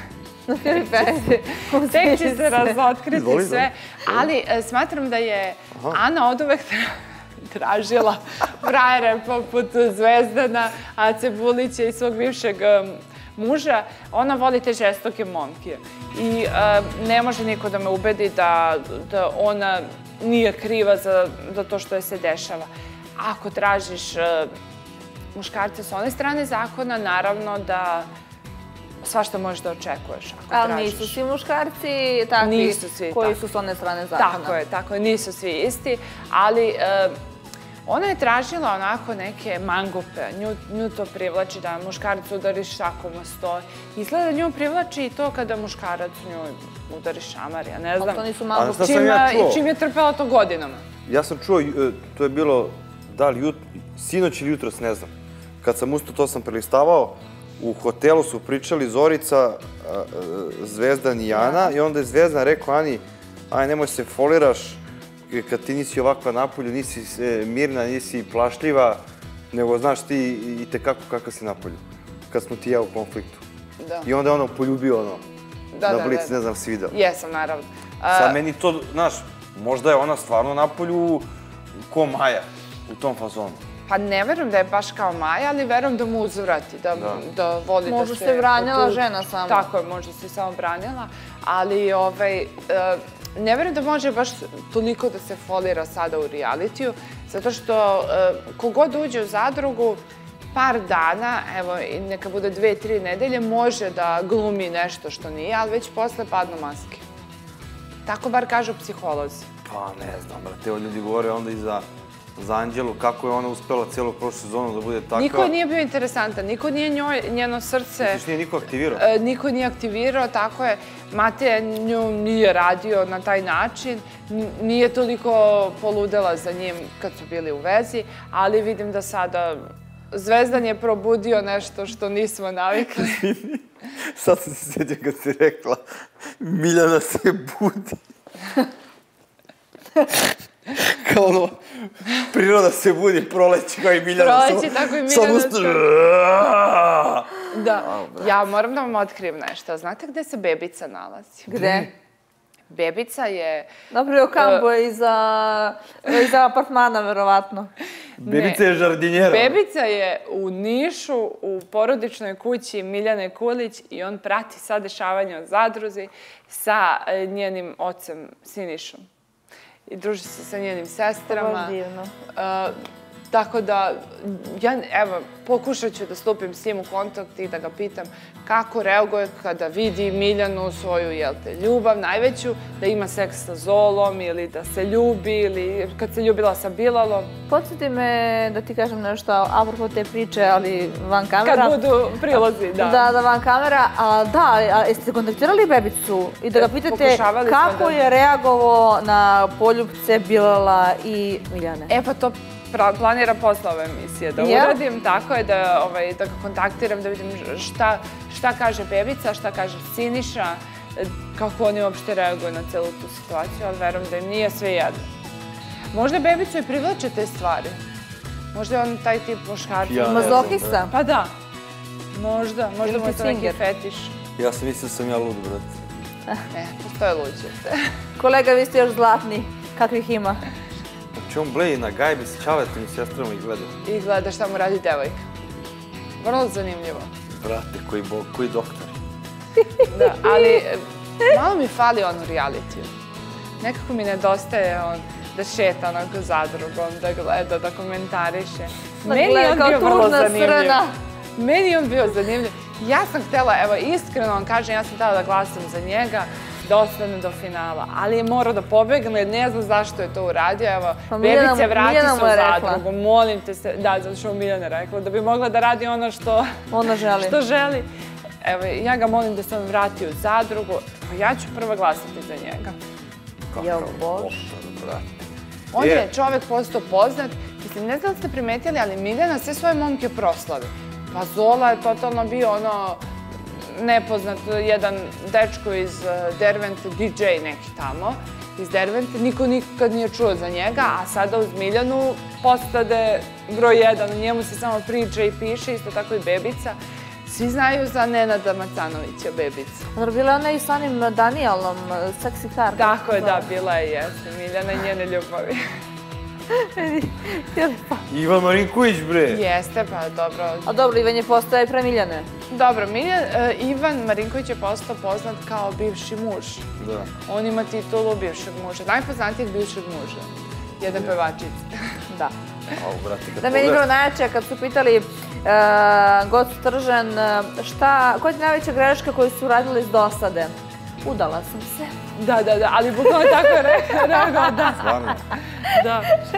će se razotkriti sve. Ali smatram da je Ana oduvek tražila frajere poput Zvezdana, Ace Bulića i svog bivšeg muža, ona voli te žestoke momke. I ne može niko da me ubedi da ona nije kriva za to što je se dešava. Ako tražiš muškarce s one strane zakona, naravno da svašta možeš da očekuješ.
Ali nisu svi muškarci takvi koji su s one strane zakona.
Tako je, nisu svi isti, ali ona je tražila onako neke mangupe, nju to privlači da muškarac udari šakom o sto. Izgleda nju privlači i to kada muškarac nju udari šamar, ja ne znam.
Ali to nisu mangupe.
Čim je trpela to godinama.
Ja sam čuo, to je bilo, da li sinoć ili jutros, ne znam. Kad sam ustao, to sam prelistavao, u hotelu su pričali Zorica, Zvezdan i Ana i onda je Zvezdan rekao Ani, aj nemoj se foliraš, kad ti nisi ovakva napolju, nisi mirna, nisi plašljiva, nego znaš ti i tekako kakav si napolju, kad smo ti ja u konfliktu. I onda je ono poljubio na blic, ne znam si vidio.
Jesam, naravno.
Sad meni to, znaš, možda je ona stvarno napolju ko Maja u tom fazonu.
Pa ne verujem da je baš kao Maja, ali verujem da mu uzvrati, da voli da se...
Možda se branila žena samo.
Tako je, možda se samo branila, ali ne verujem da može baš toliko da se folira sada u realitiju, zato što kogod uđe u zadrugu, par dana, evo, neka bude 2-3 nedelje, može da glumi nešto što nije, ali već posle padnu maske. Tako bar kažu psiholozi.
Pa ne znam, brate, evo ljudi govore onda i za Anđelu, kako je ona uspela cijelu prošlu sezonu da bude takva.
Niko nije bio interesantan, niko nije njeno srce...
Misliš nije niko aktivirao?
Niko nije aktivirao, tako je. Mateja nju nije radio na taj način, nije toliko poludela za njim kad su bili u vezi, ali vidim da sada Zvezdan je probudio nešto što nismo navikli.
Sad sam se sjećao kad si rekla Miljana se budi. Kao ono, priroda se budi, proleće kao i Miljana.
Proleće, tako i Miljana se. Da, ja moram da vam otkrijem nešto. Znate gde se Bebica nalazi?
Gde?
Bebica je...
Napravio kambo iza apartmana, verovatno.
Bebica je žardinjera.
Bebica je u Nišu, u porodičnoj kući Miljane Kulić i on prati sad dešavanje o zadruzi sa njenim ocem Sinišom. I druži se sa njenim sestrama.
Baš divno.
Tako da, ja, evo, pokušat ću da stupim s njim u kontakt i da ga pitam kako reaguje kada vidi Miljanu svoju, jel te, ljubav najveću, da ima seks sa Zolom ili da se ljubi ili kad se ljubila sa Bilalom.
Podsjeti me da ti kažem nešto apropo te priče, ali van kamera.
Kad budu prilozi, da.
Da, van kamera. Da, jeste kontaktirali Bebicu i da ga pitate kako je reagovao na poljupce Bilala i Miljane?
E pa to planira posle ove emisije da uradim, tako je da ga kontaktiram, da vidim šta kaže Bebica, šta kaže Siniša, kako oni uopšte reaguju na celu tu situaciju, ali verujem da im nije sve jedno. Možda Bebicu i privlače te stvari. Možda je on taj tip muškarca.
Mazohista?
Pa da. Možda mu je to neki fetiš.
Ja sam mislio da sam ja lud, brate.
Ne, postoje luđe.
Kolega, vi ste još zlatni. Kakvih ima?
Znači on bleji na gajbi s Ćaletom i sestrama i gleda.
I gleda šta mu radi devojka. Vrlo zanimljivo.
Brate, koji doktor.
Da, ali malo mi fali on u realitiju. Nekako mi nedostaje on da šeta onako zadrugom, da gleda, da komentariše. Meni je on bio vrlo zanimljiv. Meni je on bio zanimljiv. Ja sam htjela, evo iskreno vam kažem, ja sam htjela da glasam za njega, da ostane do finala, ali je morao da pobegne, ne znam zašto je to uradio, evo, Bebice, vrati se u zadrugu, molim te se, da, zato što mu Miljana rekla, da bi mogla da radi ono što želi. Evo, ja ga molim da se on vrati u zadrugu, ja ću prvo glasati za njega.
Jel Bož?
On je čovek postao poznat, mislim, ne znam da ste primetili, ali Miljana sve svoje momke proslavi. Pa Zola je totalno bio ono nepoznat, jedan dečko iz Dervente, DJ neki tamo, iz Dervente, niko nikad nije čuo za njega, a sada uz Miljanu postade broj 1, o njemu se samo priča i piše, isto tako i Bebica. Svi znaju za Nenada Macanovića, Bebica.
Bila je ona i sa onim Danielom, seksi karta.
Tako je, da, bila je, jeste, Miljana i njene ljubavi.
Ivan Marinković, bre.
Jeste, pa dobro.
A dobro, Ivan je postao premiljane.
Dobro, Ivan Marinković je postao poznat kao bivši muž.
Da.
On ima titulu bivšeg muža, najpoznatijeg bivšeg muža. Jedan pevačic.
Da.
Au, brate, kad
Da meni je bilo najjače kad su pitali Gocu Stržan koja je najveća greška koju su uradili iz dosade. Udala sam se.
Da, ali bukvalno tako je rekao, da.
Stvarno.
Da.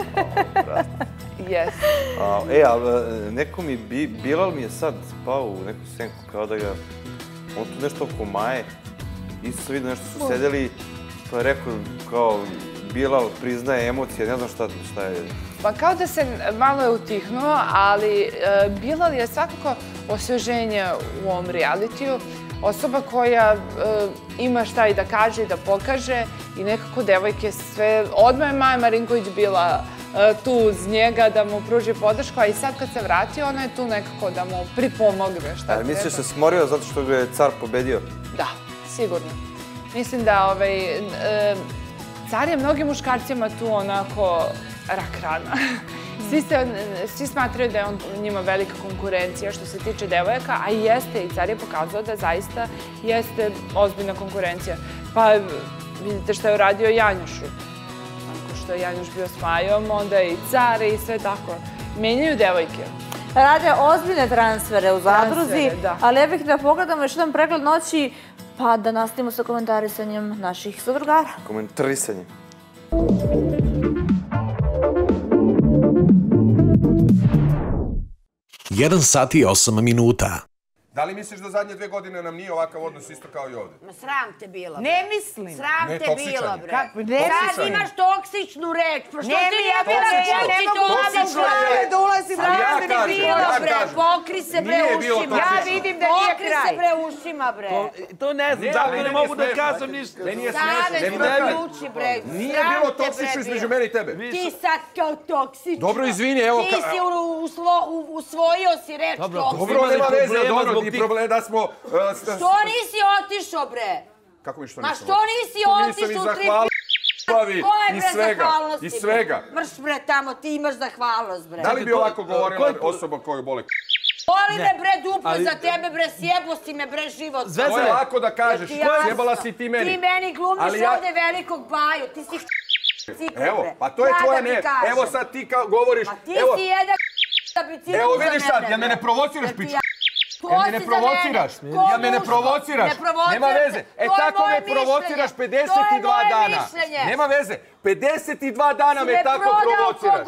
Jes.
Ali neko mi, Bilal mi je sad pao u neku senku, kao da ga, on tu nešto oko Maje, isto sam vidio nešto su sedeli, pa je rekao kao, Bilal priznaje emocije, ne znam šta je.
Pa kao da se malo je utihnuo, ali Bilal je svakako osveženje u ovom realitiju. Osoba koja ima šta i da kaže i da pokaže i nekako devojke sve... Odmah je Maja Marinković bila tu uz njega da mu pruži podršku, a i sad kad se vratio, ona je tu nekako da mu pripomogne šta treba.
Misliš se smorio zato što ga je car pobedio?
Da, sigurno. Mislim da car je mnogim muškarcima tu onako rak rana. Svi smatraju da je on njima velika konkurencija što se tiče devojaka, a i jeste, i car je pokazao da zaista jeste ozbiljna konkurencija. Pa vidite što je uradio Janjušu. Ako što je Janjuš bio s Majom, onda i car i sve tako. Menjaju devojke.
Rade ozbiljne transfere u Zadruzi, ali ja bih da pogledamo još jedan pregled noći, pa da nastavimo sa komentarisanjem naših zadrugara.
Komentarisanje.
1 sat i 8 minuta.
Da li misliš da zadnje 2 godine nam nije ovakav odnos isto kao i ovde?
Ma sram te bilo, bre.
Ne mislim.
Sram te bilo, bre.
Sad
imaš toksičnu reč. Pa što ti nije bila
toksičnu reč? Da ulazim na
bilo, bre. Pokri se, bre, ušima.
Ja vidim da nije kraj.
Pokri se, bre, ušima, bre.
To ne znam, zato ne mogu da kažem ništa.
Meni je smešno. Nije bilo toksično između mene i tebe.
Ti sad kao toksično.
Dobro, izvini, evo...
Ti si usvojio si reč toksično.
Dobro, nema veze, dobro. I problem da smo...
Što nisi otišao, bre?
Kako mi što nisam
otišao? Ma što nisi otišao u 3
I svega.
Vrš, bre, tamo, ti imaš zahvalnost, bre.
Da li bi ovako govorila osoba koju boli
Boli me, bre, duplo za tebe, bre, sjebo si me, bre, život.
To je lako da kažeš, sjebala si ti meni.
Ti meni glumiš ovde velikog baju, ti si cikle, bre.
Evo, pa to je tvoja ne. Evo sad ti govoriš...
Pa ti si jedan da bi ciklu za mene.
Evo vidiš sad, jel me ne provociraš, piču? Jel me ne provociraš? Jel me ne provociraš? Nema veze. Tako me provociraš 52 dana. Nema veze. 52 dana me tako provociraš.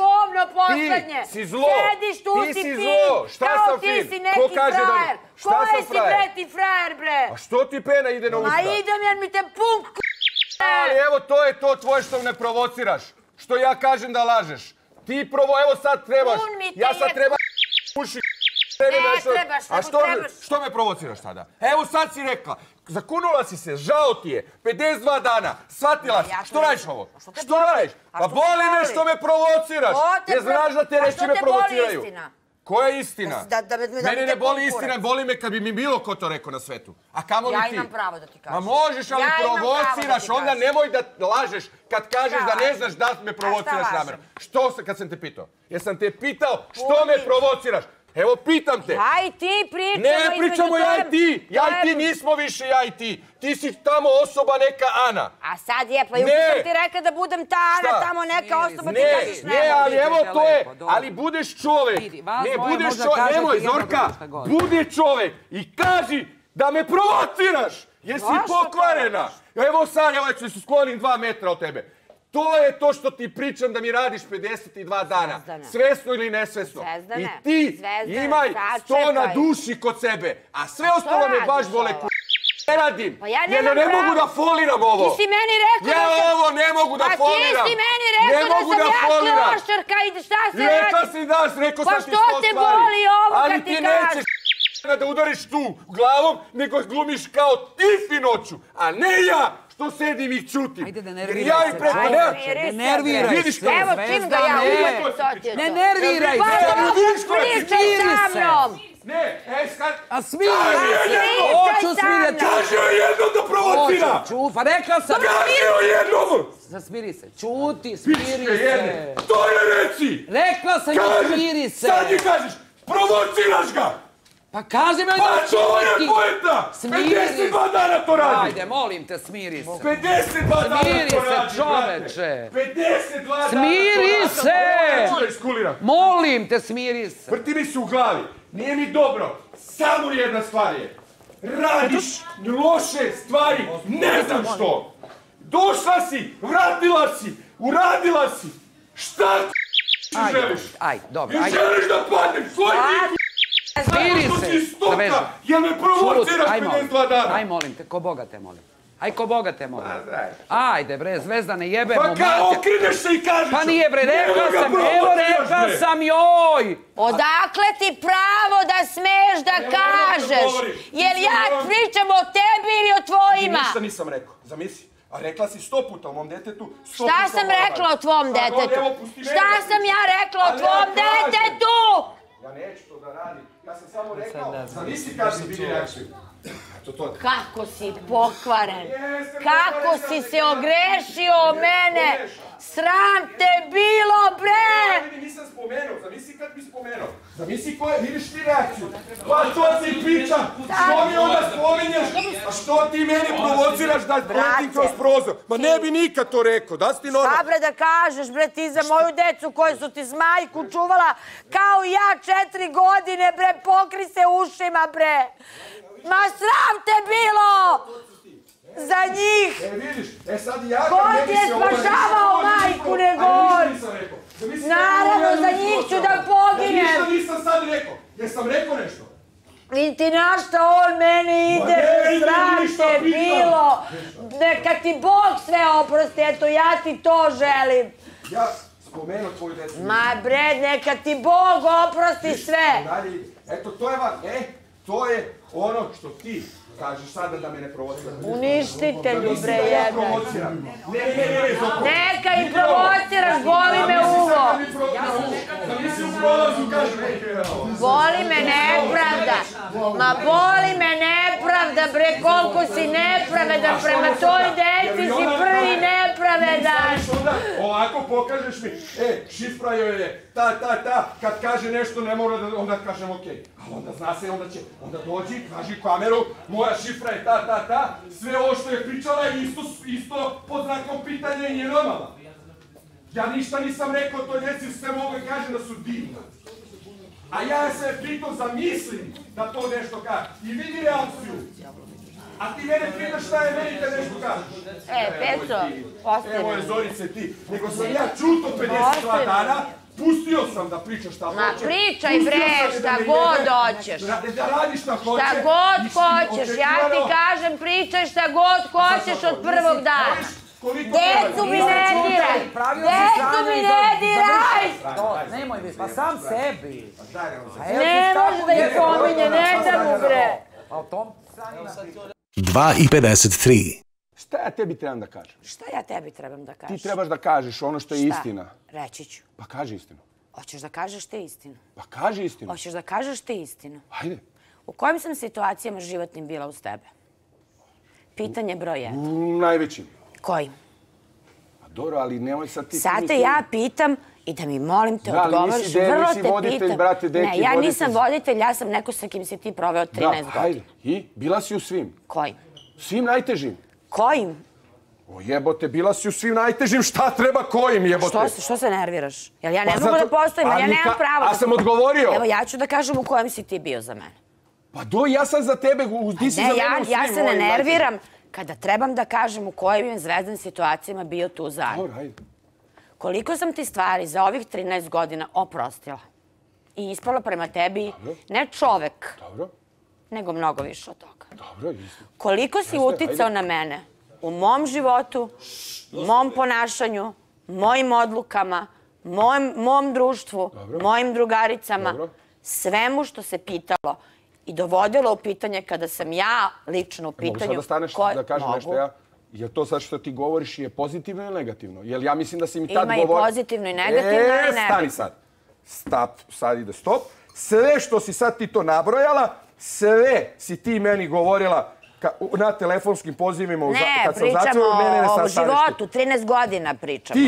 Ti si zlo. Ti si zlo. Šta sam fin? Ko kaže da ne? Šta sam frajer?
Koji si, bre, ti frajer, bre?
A što ti pena ide na usta?
Ma idem jer mi te pun
Ali evo to je to tvoje što me provociraš. Što ja kažem da lažeš. Ti evo sad trebaš. Ja sad treba uši.
Ne trebaš,
a što me provociraš tada? Evo sad si rekla, zakunula si se, žao ti je, 52 dana, shvatila si, što radiš ovo? Što radiš? Pa boli me što me provociraš, jer znaš da te reči me provociraju. Koja je istina? Mene ne boli istina, boli me kad bi mi bilo ko to rekao na svetu. A kamo li ti?
Ja imam pravo da ti kažem.
Ma možeš, ali provociraš, onda nemoj da lažeš kad kažeš da ne znaš da me provociraš namjerno. Što se, kad sam te pitao? Jesam te pitao što me provociraš? Evo, pitam te.
Ja i ti pričamo
između tebe. Ne pričamo ja i ti. Ja i ti nismo više ja i ti. Ti si tamo osoba neka Ana.
A sad je, pa juče sam ti rekla da budem ta Ana, tamo neka osoba, ti kažeš ne.
Ne, ali evo to je, ali budeš čovek. Ne, budeš čovek, nemoj Zorka, budi čovek i kaži da me provociraš. Jesi pokvarena. Evo sad, evo ću se sklonim 2 metra od tebe. To je to što ti pričam da mi radiš 52 dana. Svesno ili nesvesno. I ti imaj 100 na duši kod sebe. A sve ostalo me baš bole ne radim. Jer ne mogu da foliram ovo.
Ti si meni rekao
da sam... Ja ovo ne mogu da foliram.
Pa ti si meni rekao da sam ja klošarka i šta se radi?
Rekao si daš, rekao sam ti 100 stvari.
Pa što te boli ovo kad ti kažeš?
Ali ti nećeš da udariš tu glavom, nego glumiš kao ti finoću. A ne ja! Što sedim i čutim.
Ajde da nerviraj se.
Da nerviraj
se. Evo čim ga ja uvatim.
Ne nerviraj se.
Pa pričaj sa mnom.
Ne,
A smiri se! Hoću smiriti!
Kaži joj jednom da provocira!
Pa rekla sam!
Kaži joj jednom!
Smiri se, čuti, smiri se!
To je reci!
Rekla sam joj smiri se!
Sad mi kažeš, provociraš ga!
Pa kaži me da
Pa to je poeta! 52 dana to radi!
Ajde, molim te, smiri se!
52 dana to radi,
smiri se, čoveče!
52 dana
smiri se! Molim te, smiri se!
Vrti mi se u glavi, nije mi dobro. Samo jedna stvar je. Radiš loše stvari, ne znam što. Došla si, vratila si, uradila si. Šta želiš?
Ajde, dobro,
ajde. Želiš da padneš svoj nik?
Smiri se!
Jel me provociraš 52 dana?
Aj, molim te, ko Boga te molim. Aj, ko Boga te molim. Ajde, bre, Zvezdane, jebemo.
Pa kao okreneš se i kažeš.
Pa nije, bre, rekla sam joj.
Odakle ti pravo da smeš da kažeš? Jel ja pričam o tebi ili o tvojima?
Ništa nisam rekao, zamisli. A rekla si 100 puta o mom detetu.
Šta sam rekla o tvom detetu? Šta sam ja rekla o tvom detetu?
Ja neću to da radim. Ja sam samo rekao, zamisli kad si vidi reakciju.
Kako si pokvaren, kako si se ogrešio o mene, sram te bilo, bre!
Nisam spomenuo, zamisli kad bi spomenuo. Zamisli koje, vidiš ti reakciju. Pa to si pričam, što mi onda spominješ, a što ti mene provociraš da letim kroz prozor? Ma ne bi nikad to rekao, da si ti normalno.
Šta bre da kažeš, bre, ti za moju decu koju su ti s majku čuvala kao ja 4 godine, bre, pokri se ušima, bre! Ma sram te bilo! Za njih!
Vidiš, sad ja...
Ko ti je spašavao majku nego on? Naravno, za njih ću da poginem!
Ništa nisam sad rekao, jesam rekao nešto?
I ti na šta on meni ide, sram te bilo! Neka ti Bog sve oprosti, eto ja ti to želim!
Ja spomenuo tvoju decu.
Ma bre, neka ti Bog oprosti sve!
Eto, to je van, to je ono što ti kažeš sada da me ne provociraš.
Uništitelju, bre, jedan. Neka im provociraš, boli me uvo. Boli me nepravda. Ma boli me nepravda, bre, koliko si nepravedan prema toj deci, si prvi nepravedan.
Ovako pokažeš mi, šifra joj je ta, kad kaže nešto ne mora da, onda kažem okej. Ali onda zna se, onda dođi, kaži kameru, moja šifra je ta, sve ovo što je pričala je isto pod znakom pitanja i nije normalna. Ja ništa nisam rekao toj deci, sve mogu kažem da su divna. A ja se pritom zamislim da to nešto kaže. I vidi reakciju. A ti mene pitaš šta je meni kad nešto kažeš.
Peco, ostavi.
Evo je Zorice ti. Nego sam ja čuto 52 dana, pustio sam da pričaš šta hoće.
Ma pričaj bre, šta god hoćeš.
Da radiš šta hoće.
Šta god hoćeš, ja ti kažem pričaj šta god hoćeš od prvog dana. Decu mi ne diraj! Decu mi ne diraj!
Nemoj mi, pa sam sebi.
Ne može da ih pominje, ne da mu bre.
2:53.
Šta ja tebi trebam da kažem?
Šta ja tebi trebam da kažem?
Ti trebaš da kažeš ono što je istina.
Šta? Reći ću.
Pa kaži istinu.
Hoćeš da kažeš ti istinu?
Pa kaži istinu.
Hoćeš da kažeš ti istinu?
Hajde.
U kojim sam situacijama životnim bila uz tebe? Pitanje broj 1.
Najvećim.
Kojim?
Dobro, ali nemoj sad ti...
Sad te ja pitam i da mi molim te odgovoriš, vrlo te pitam. Ne, ja nisam voditelj, ja sam neko sa kim si ti proveo 13 godina.
Hajde. I? Bila si u svim.
Kojim?
Svim najtežim.
Kojim?
O jebote, bila si u svim najtežim, šta treba kojim jebote?
Što se nerviraš? Jel ja ne mogu da postojim, jel ja nemam pravo da...
A sam odgovorio.
Evo, ja ću da kažem u kojem si ti bio za mene.
Pa ja sam za tebe, ti si za mene u svim.
Ja se ne nerviram kada trebam da kažem u kojim je Zvezdan situacijama bio tu zajedno.
Dobro, hajde.
Koliko sam ti stvari za ovih 13 godina oprostila i ispala prema tebi ne čovek, nego mnogo više od toga.
Dobro, isto.
Koliko si uticao na mene u mom životu, mom ponašanju, mojim odlukama, mom društvu, mojim drugaricama, svemu što se pitalo i dovodilo u pitanje kada sam ja lično u pitanju...
Mogu sad da staneš da kažem nešto ja? Je to sad što ti govoriš je pozitivno ili negativno? Jer ja mislim da si mi tad
govorio... Ima i pozitivno i negativno, ali ne.
Stani sad. Sad ide stop. Sve što si sad ti to nabrojala, sve si ti meni govorila na telefonskim pozivima kad sam zatvorio.
Ne, pričamo o životu, 13 godina pričamo.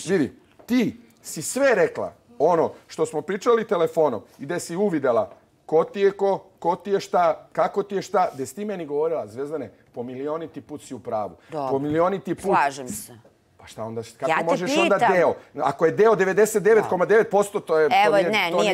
Ti si sve rekla, ono što smo pričali telefonom i gde si uvidela ko ti je ko ti je šta, kako ti je šta, gde si ti meni govorila, Zvezdane, po milioniti put si u pravu. Po milioniti put...
Slažem se.
Pa šta onda, kako možeš onda deo? Ako je deo 99,9%, to je...
Evo, ne, nije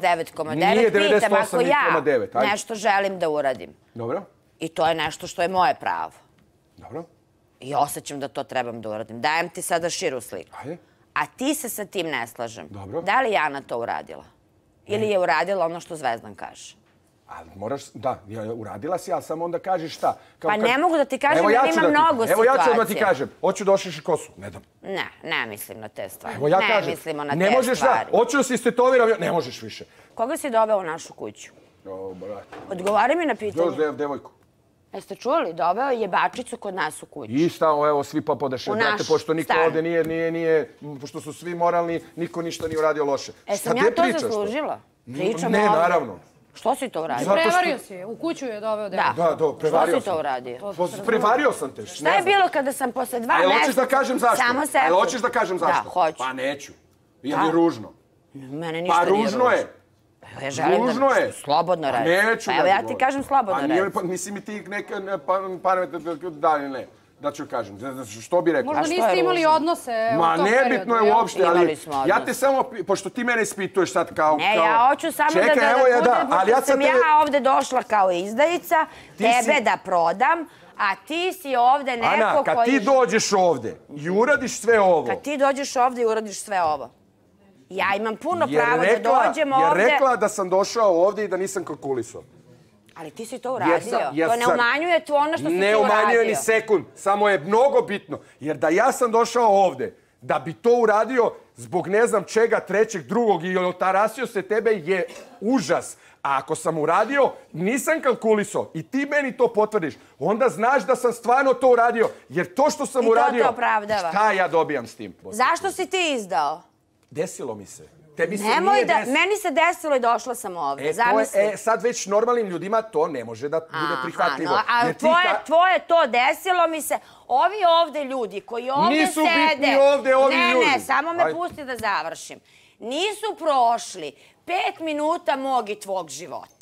99,9%. Pitam ako ja nešto želim da uradim.
Dobro.
I to je nešto što je moje pravo.
Dobro.
I osjećam da to trebam da uradim. Dajem ti sada širu sliku. A ti se sa tim ne slažem.
Dobro.
Da li je Ana to uradila? Ili je uradila ono što Zvezdan kaže?
Ali moraš, da, uradila si, ali samo onda kažeš šta.
Pa ne mogu da ti kažem jer ima mnogo situacija.
Evo ja ću da ti kažem, hoću da ošiš kosu, ne dam.
Ne mislim na te stvari.
Evo ja kažem,
ne mislimo na te
ne možeš
stvari.
hoću da si istetoviram, ne možeš više.
Koga si doveo u našu kuću?
O, brate.
Odgovori mi na pitanje.
Još devojku.
Jeste čuli? Doveo je bačicu kod nas u kuću.
I šta, evo, svi pa podaše. Brate, pošto niko ovde nije, pošto su svi moralni, niko ništa nije uradio loše.
Sam ja to zaslužila? Pričam
ne, naravno.
Što si to uradio?
Prevario si je, u kuću je doveo deo.
Da, prevario sam.
Što si to uradio?
Prevario sam te.
Šta je bilo kada sam posle 2 meseca...
Hoćeš da kažem zašto?
Samo sekund.
Ali hoćeš da kažem zašto?
Da, hoću.
Pa neću. Jer je ružno.
Mene ništa nije ružno.
Pa ružno je.
Ja želim da slobodno radi.
Neću.
Evo ja ti kažem slobodno radi.
Nisi mi ti neke parametre da ili ne. Da ću kažem, što bi rekao?
Možda niste imali odnose u tom periodu.
Ma nebitno je uopšte, ali ja te samo, pošto ti mene ispituješ sad kao...
Ne, ja hoću samo da budem, pošto sam ja ovde došla kao izdajica, tebe da prodam, a ti si ovde neko koji...
Ana, kad ti dođeš ovde i uradiš sve ovo...
Kad ti dođeš ovde i uradiš sve ovo, ja imam puno pravo da dođem ovde...
Je rekla da sam došao ovde i da nisam kalkulisao.
Ali ti si to uradio. To ne umanjuje to ono što si ti uradio.
Ne umanjuje ni sekund. Samo je mnogo bitno. Jer da ja sam došao ovde, da bi to uradio zbog ne znam čega, trećeg, drugog i otarasio se tebe je užas. A ako sam uradio, nisam kalkulisao i ti meni to potvrdiš, onda znaš da sam stvarno to uradio. Jer to što sam uradio, šta ja dobijam s tim?
Zašto si ti izdao?
Desilo mi se. Tebi se nije desilo.
Meni se desilo i došla sam ovde. Zamisli.
Sad već normalnim ljudima to ne može da bude prihvatljivo.
A tvoje to desilo mi se. Ovi ovde ljudi koji ovde sede...
Nisu bitni ovde ovi ljudi.
Ne, samo me pusti da završim. Nisu prošli 5 minuta mog i tvog života.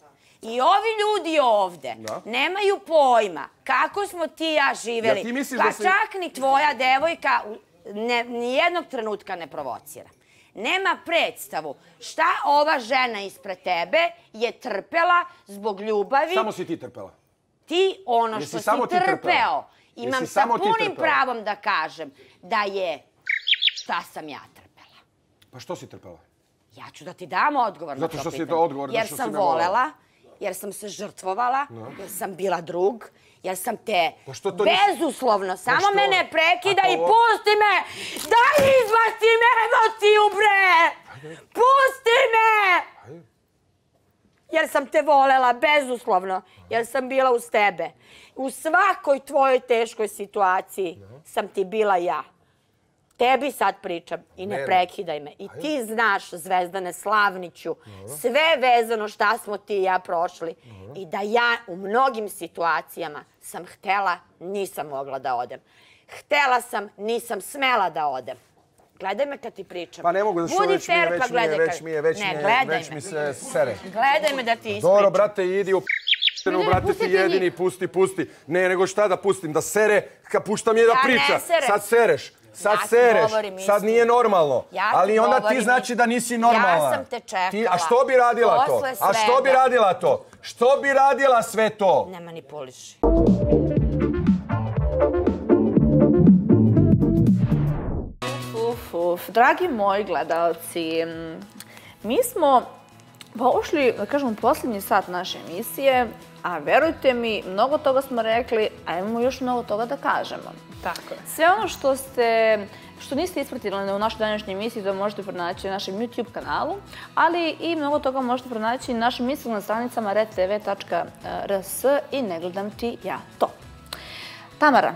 I ovi ljudi ovde nemaju pojma kako smo ti i ja živeli. Pa čak ni tvoja devojka nijednog trenutka ne provocira. Nema predstavu šta ova žena ispred tebe je trpela zbog ljubavi.
Samo si ti trpela.
Ti ono što si trpeo. Imam sa punim pravom da kažem da je šta sam ja trpela.
Pa što si trpela?
Ja ću da ti dam odgovor na to pitanje.
Zato što si to odgovor.
Jer sam volela, jer sam se žrtvovala, jer sam bila drug, jer sam te bezuslovno, samo me ne prekida i pusti me da izvastim emociju, bre! Pusti me! Jer sam te volela bezuslovno, jer sam bila uz tebe. U svakoj tvojoj teškoj situaciji sam ti bila ja. Tebi sad pričam i ne prekidaj me. I ti znaš, Zvezdane Slavniću, sve vezano šta smo ti i ja prošli. I da ja u mnogim situacijama sam htela, nisam mogla da odem. Htela sam, nisam smela da odem. Gledaj me kad ti pričam.
Pa ne mogu da što već mi se sere.
Gledaj me da ti ispričam.
Dobro, brate, idi u p***enu, brate, ti jedini, pusti. Ne, nego šta da pustim, da sere, puštam je da priča. Sad sereš. Sad sereš, sad nije normalno. Ali onda ti znači da nisi normalna.
Ja sam te čekala.
A što bi radila to? A što bi radila to? Što bi radila sve to?
Ne manipuliši.
Dragi moji gledalci, mi smo ušli, da kažem, u posljednji sat naše emisije, a verujte mi, mnogo toga smo rekli, a imamo još mnogo toga da kažemo.
Tako je.
Sve ono što niste ispratili u našoj današnjoj emisiji, to možete pronaći na našem YouTube kanalu, ali i mnogo toga možete pronaći na našim Instagram stranicama redtv.rs i Ne gledam ti ja to. Tamara,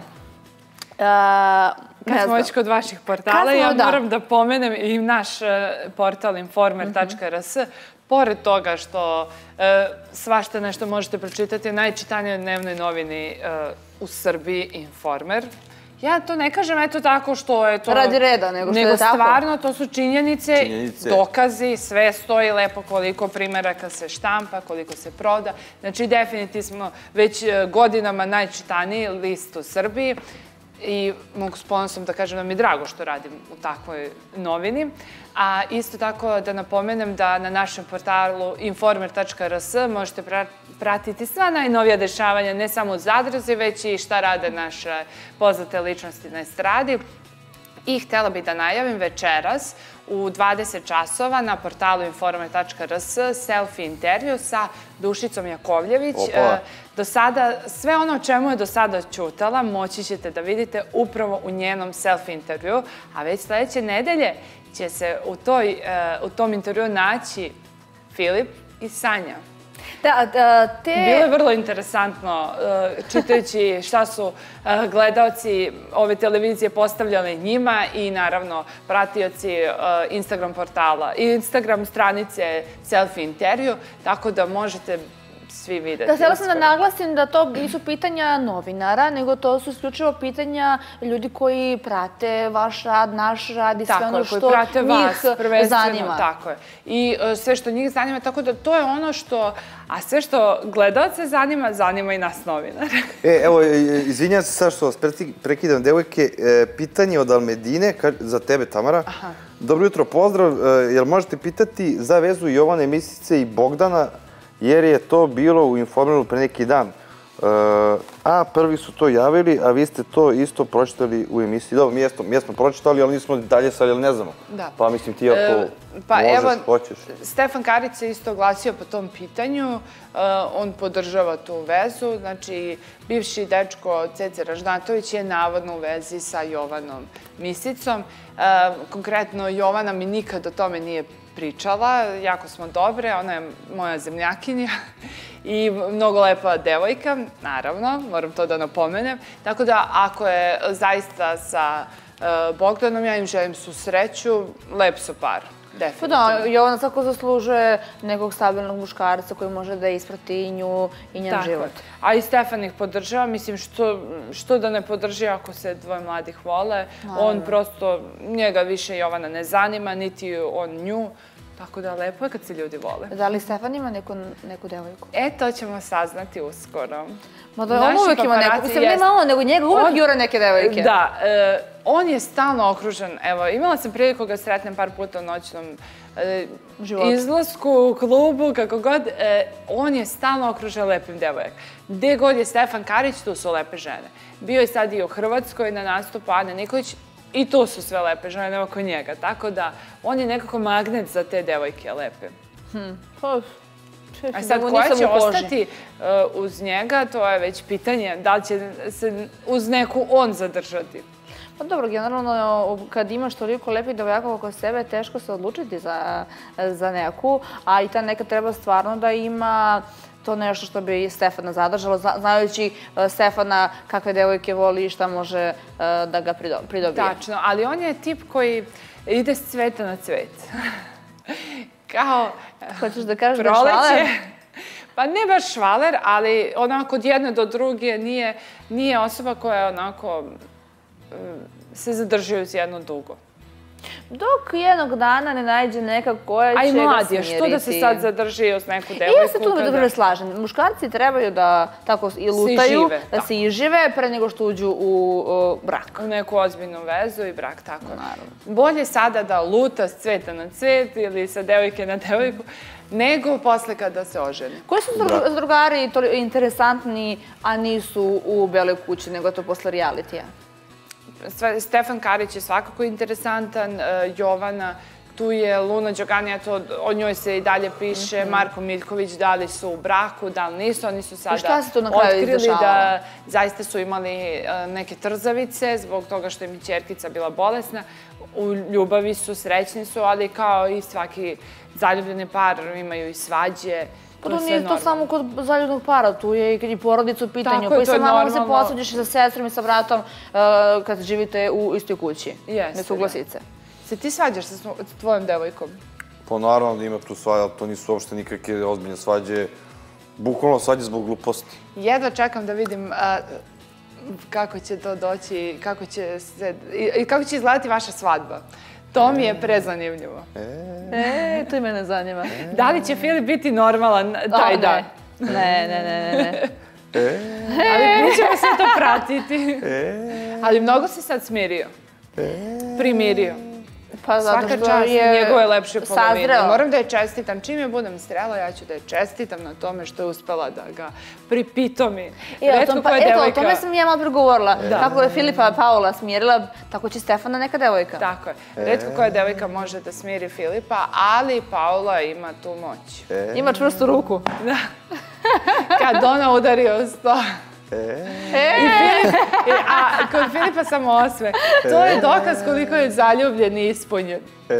kad smo već kod vaših portala, ja moram da pomenem i naš portal informer.rs. pored toga što svašta nešto možete pročitati, najčitanije dnevnoj novini u Srbiji Informer. Ja to ne kažem eto tako što je to...
Radi reda, nego što je tako.
Nego stvarno, to su činjenice, dokazi, sve stoji lepo koliko primeraka se štampa, koliko se proda. Znači, definitivno već godinama najčitaniji list u Srbiji i mogu s ponosom da kažem da mi je drago što radim u takvoj novini. A isto tako da napomenem da na našem portalu informer.rs možete pratiti sva najnovija dešavanja, ne samo u Zadruzi, već i šta rade naše poznate ličnosti na estradi. I htela bih da najavim večeras u 20 časova na portalu informer.rs selfie intervju sa Dušicom Jakovljević. Do sada, sve ono o čemu je do sada ćutala, moći ćete da vidite upravo u njenom selfie intervju, a već sledeće nedelje će se u tom intervju naći Filip i Sanja. Bilo je vrlo interesantno čitajući šta su gledaoci ove televizije postavljali njima i naravno pratioci Instagram portala i Instagram stranice selfie intervju, tako da možete svi videti.
Da, htjela sam da naglasim da to nisu pitanja novinara, nego to su isključivo pitanja ljudi koji prate vaš rad, naš rad i sve ono što njih zanima.
Tako je. I sve što njih zanima, tako da to je ono što... A sve što gledalce zanima, zanima i nas novinare.
Evo, izvinjam se sad što vas prekidam, devojke. Pitanje od Almedine za tebe, Tamara. Dobro jutro, pozdrav. Jel možete pitati za vezu Jovane Misice i Bogdana, jer je to bilo u Informeru pre neki dan. A prvi su to javili, a vi ste to isto pročitali u emisiji. Dobro, mi smo pročitali, ali nismo detalje sad, ali ne znamo. Pa mislim ti ako možeš, hoćeš.
Stefan Karić se isto oglasio po tom pitanju. On podržava tu vezu. Znači, bivši dečko Cece Ražnatović je navodno u vezi sa Jovanom Misicom. Konkretno, Jovana mi nikad o tome nije pričala, jako smo dobre, ona je moja zemljakinja i mnogo lepa devojka, naravno, moram to da napomenem. Tako da, ako je zaista sa Bogdanom, ja im želim svu sreću, lep su par.
Da, Jovana svako zaslužuje nekog stabilnog muškarca koji može da isprati i nju i njen život.
A i Stefan ih podržava, mislim što da ne podrži ako se dvoje mladih vole. On prosto, njega više Jovana ne zanima, niti on nju. Tako da lepo je kad se ljudi vole.
Da li Stefan ima neku devojku?
To ćemo saznati uskoro.
Mada on uvijek ima neku, mislim ne malo, nego njega uvijek jure neke devojke.
Da, on je stalno okružen, evo, imala sam priliku ga sretnem par puta u noćnom izlasku, u klubu, kako god, on je stalno okružen lepim devojaka. Gde god je Stefan Karić, tu su lepe žene. Bio je sad i u Hrvatskoj na nastupu Ane Nikolić, i tu su sve lepe žene oko njega, tako da on je nekako magnet za te devojke lepe. A sad koja će ostati uz njega, to je već pitanje, da li će se uz neku on zadržati.
Pa dobro, generalno, kad imaš toliko lepih devojaka oko sebe, teško se odlučiti za neku, a i ta neka treba stvarno da ima to nešto što bi Stefana zadržalo, znajući Stefana kakve devojke voli i šta može da ga pridobije.
Tačno, ali on je tip koji ide s cveta na cvet. Kao
hoćeš da kažeš da je švaler?
Pa ne baš švaler, ali onako od jedne do druge nije osoba koja onako se zadrži uz jedno dugo.
Dok jednog dana ne nađe neka koja će ga smiriti. A i mlad je, što
da se sad zadrži uz neku devojku?
Ja se tu dobro slažem. Muškarci trebaju da tako i lutaju, da se ižive pre nego što uđu u brak.
U neku ozbiljnu vezu i brak, tako. Bolje sada da luta s cveta na cvet ili sa devojke na devojku, nego posle kada se oženi.
Koji su drugari interesantni, a nisu u Beloj kući, nego to posle realitija?
Stefan Karić je svakako interesantan, Jovana, tu je Luna Đoganija, o njoj se i dalje piše, Marko Miljković, da li su u braku, da li nisu, oni su sada otkrili da zaista su imali neke trzavice zbog toga što im je ćerkica bila bolesna, u ljubavi su, srećni su, ali kao i svaki zaljubljeni par imaju i svađe.
Pa to nije to samo kod zaljubnog para, tu je i porodica u pitanju, koji se malo se posvađaš i sa sestrom i sa bratom kad živite u istoj kući. Nesuglasice.
Se ti svađaš sa tvojom devojkom?
Pa naravno da ima tu svađe, ali to nisu uopšte nikakve ozbiljne svađe. Bukvalno svađe zbog gluposti.
Jedva čekam da vidim kako će to doći, kako će izgledati vaša svadba. To mi je prezanimljivo.
To i mene zanima.
Da li će Filip biti normalan taj dan?
Ne.
Ali mi ćemo sve to pratiti. Ali mnogo se sad smirio. Primirio.
Pa zato
Svaka
što
čast
je
njegove lepše polovine.
sazreo.
Moram da je čestitam. Čim je budem strela, ja ću da je čestitam na tome što je uspela da ga pripitomi.
O tome sam ja malo pregovorila. Kako je Filipa Paula smirila, tako će Stefana neka devojka.
Tako je. Retko koja devojka može da smiri Filipa, ali Paula ima tu moć.
Ima čvrstu ruku.
Da. Kad ona udari o sto. A kod Filipa samo osme. To je dokaz koliko je zaljubljen i ispunjen.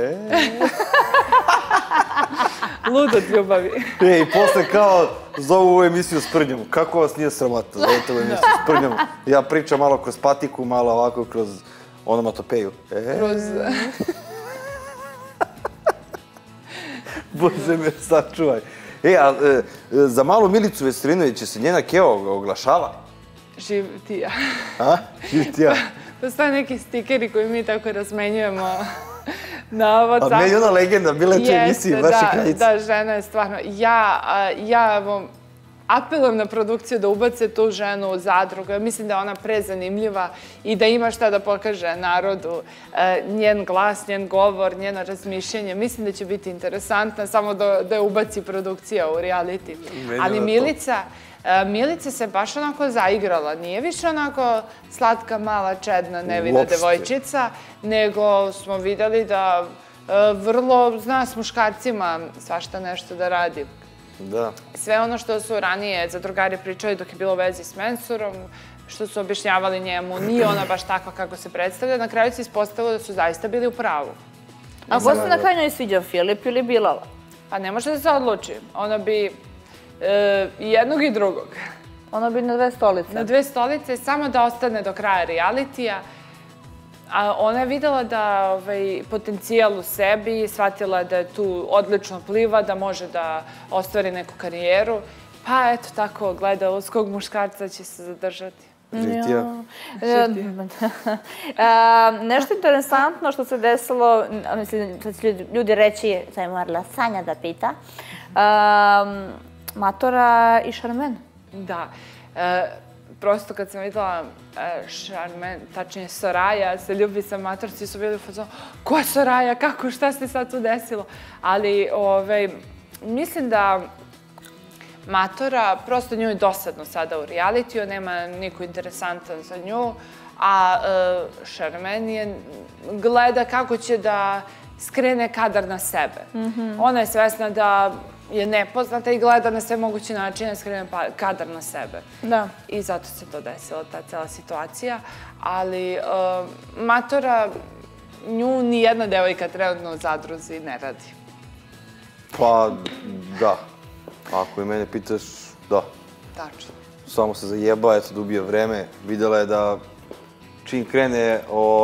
Lud od ljubavi.
I posle kao zovu ovu emisiju Sprdnjom. Kako vas nije sramota? Zovete ovu emisiju Sprdnjom. Ja pričam malo kroz patiku, malo ovako kroz onomatopeju.
Kroz...
Bože me sačuvaj. A za malu Milicu Veselinović će se njena Keo oglašava?
Živ ti ja.
A? Živ ti ja.
Postoje neki stikeri koji mi tako razmenjujemo na WhatsApp.
A meni ona legenda, bila je tu emisiji vaše kraljice.
Da, žena je stvarno. Ja apelujem na produkciju da ubace tu ženu u zadrugu. Mislim da je ona prezanimljiva i da ima šta da pokaže narodu. Njen glas, njen govor, njeno razmišljanje. Mislim da će biti interesantna, samo da je ubaci produkcija u reality. Ali Milica se baš onako zaigrala. Nije više onako slatka, mala, čedna, nevina devojčica, nego smo vidjeli da vrlo zna s muškarcima svašta nešto da radi.
Da.
Sve ono što su ranije zadrugari pričali dok je bilo u vezi s mensurom, što su objašnjavali njemu, nije ona baš takva kako se predstavlja. Na kraju se ispostavilo da su zaista bili u pravu.
A ko se na kraju njoj sviđao, Filip ili Bilala?
Pa ne može da se odluči. Ona bi i jednog i drugog.
Ona bi na 2 stolice.
Na 2 stolice, samo da ostane do kraja realitija. A ona je videla da potencijal u sebi, shvatila da je tu odlično pliva, da može da ostvari neku karijeru. Pa eto tako, gledalskog muškarca će se zadržati.
Žitija.
Nešto interesantno što se desilo, mislim, da će ljudi reći, da je morala Sanja da pita, Matora i Šarmen.
Da. Prosto kad sam videla Šarmen, tačnije Soraja, se ljubi sa Mator, svi su bili u fazonu, ko je Soraja, kako, šta se sad tu desilo? Ali mislim da Matora, prosto nju je dosadno sada u realitiju, nema niko interesantan za nju, a Šarmen je gleda kako će da skrene kadar na sebe. Ona je svesna da je nepoznata i gleda na sve moguće načine da skrene kadar na sebe.
Da.
I zato se to desila, ta cela situacija. Ali Matora, nju nijedna devojka trenutno u zadruzi ne radi.
Pa, da. Ako i mene pitaš, da.
Tačno.
Samo se zajeba, eto da ubije vreme. Videla je da čim krene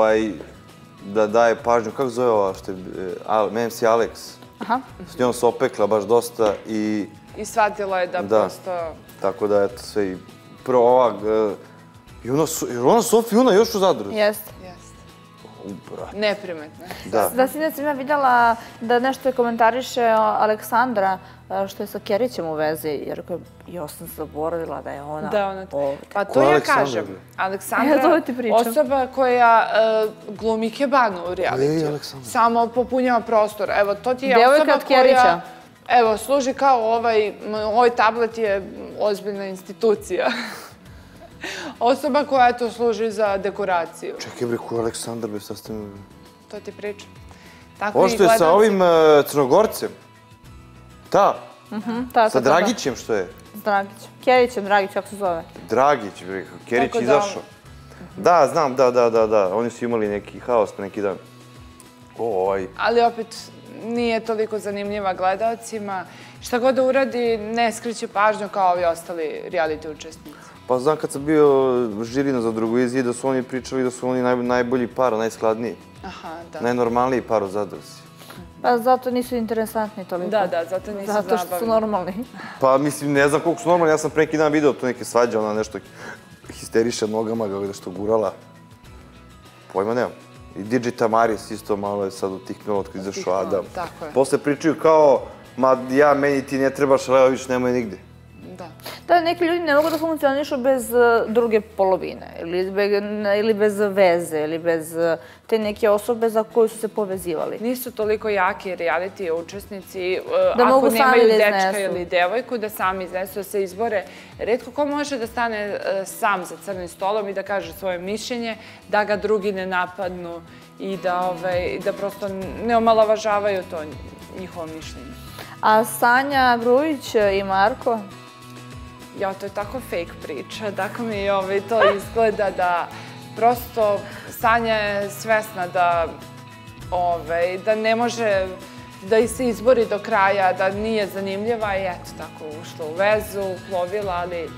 da daje pažnju, kako zove ova što je, MC Alex.
Aha.
S njom se opekla baš dosta i...
I shvatila je da prosto...
Tako da, eto, sve i prvo ovak... Je ona Sofijuna još u zadruzi?
Jeste.
Neprimetna.
Da si da sam ja vidjela da nešto je komentariše Aleksandra što je sa Kerićem u vezi, jer ja sam zaboravila da je ona ovdje.
Pa to ja kažem. Aleksandra, osoba koja glumi kebanu u realitiju. Samo popunjava prostor. Evo, to ti je osoba koja... Evo, služi kao ovaj tablet je ozbiljna institucija. Osoba koja to služi za dekoraciju.
Čekaj, bre, ko je Aleksandar, bre, sastavljeno?
To ti pričam.
Ovo što je sa ovim Crnogorcem? Ta? Sa Dragićem što je?
S Dragićem. Kerićem, Dragić, kako se zove?
Dragić, bre, Kerić izašao. Da, znam, da. Oni su imali neki haos pa neki dan.
Ali opet nije toliko zanimljiva gledalcima. Šta god da uradi, ne skreće pažnju kao ovi ostali reality učesnici.
Pa znam kad sam bio žirina za Drugojiziji da su oni pričali da su oni najbolji par, najskladniji.
Aha, da.
Najnormalniji par u zadruzi.
Pa zato nisu interesantni toliko.
Da, zato nisu zabavni.
Zato što su normalni.
Pa mislim, ne znam koliko su normalni, ja sam pre neki dan video tu neke svađe, ona nešto histeriše nogama, ga nešto gurala. Pojma nemam. I DJ Tamaris isto malo je sad utihnuo od kada izašao Adam. Posle pričaju kao, ma ja, meni ti ne trebaš, ali evo viš nemoj nigde.
Da, neki ljudi ne mogu da funkcionišu bez druge polovine, ili bez veze, ili bez te neke osobe za koju su se povezivali.
Nisu toliko jaki reality učesnici, ako nemaju dečka ili devojku, da sami iznesu, da se izbore. Retko ko može da stane sam za crnim stolom i da kaže svoje mišljenje, da ga drugi ne napadnu i da prosto ne omalovažavaju to njihovo mišljenje.
A Sanja Grujić i Marko?
Ja, to je tako fake priča, tako mi to izgleda da prosto Sanja je svesna da ne može da se izbori do kraja, da nije zanimljiva i eto tako ušla u vezu, plovila, ali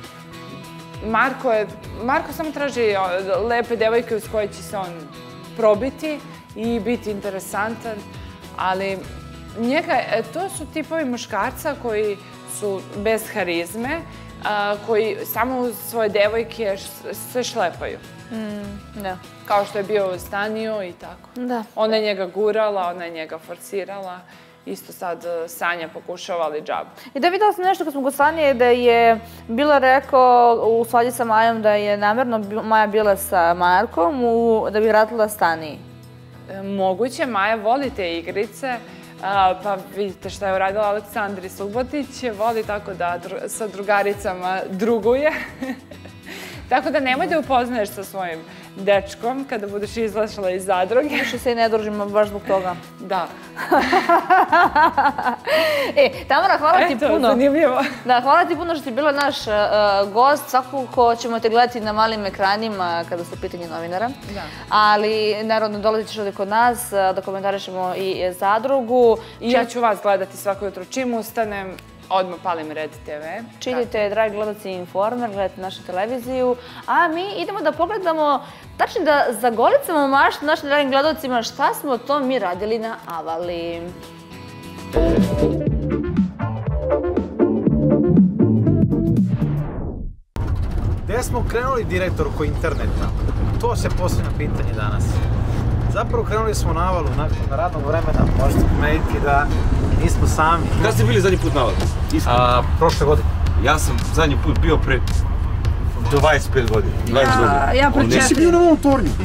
Marko samo traži lepe devojke uz koje će se on probiti i biti interesantan, ali to su tipovi muškarca koji su bez harizme, koji samo uz svoje devojke se šlepaju. Kao što je bio u Staniju i tako. Ona je njega gurala, ona je njega forsirala. Isto sad Sanja pokušava, ali džabu.
I da videla sam nešto kad smo kod Sanije da je Bila rekao u svađi sa Majom da je namerno Maja bila sa Markom da bi vratila Staniji.
Moguće, Maja voli te igrice. Pa vidite šta je uradila Aleksandri Subotić, voli tako da sa drugaricama druguje. Tako da nemoj da upoznaješ sa svojim dečkom kada budeš izlašla iz zadruge.
Više se i ne družimo baš zbog toga.
Da.
Tamara, hvala ti puno.
Eto, zanimljivo.
Da, hvala ti puno što si bila naš gost. Svakako ćemo te gledati na malim ekranima kada su u pitanju novinara. Ali, naravno, dolazit ćeš ovdje kod nas da komentarišemo i zadrugu.
I ja ću vas gledati svako jutro. Čim ustanem, odmah palim Red TV.
Čitite, dragi gledalci, Informer, gledajte našu televiziju. A mi idemo da pogledamo, tačno da zagolicamo maštu našim dragim gledalcima šta smo to mi radili na Avali.
Gde smo krenuli, direktor, oko interneta? To se posljedno pitanje danas. Zapravo krenuli smo na Avalu nakon radnog vremena. Možete primetiti da nismo sami.
Kada ste bili zadnji put na Avalu?
Prošle godine.
Ja sam zadnji put bio pre 25 godina. 20 godina.
Ja pre 4.
Nisi bio na ovom tornju?
Ne.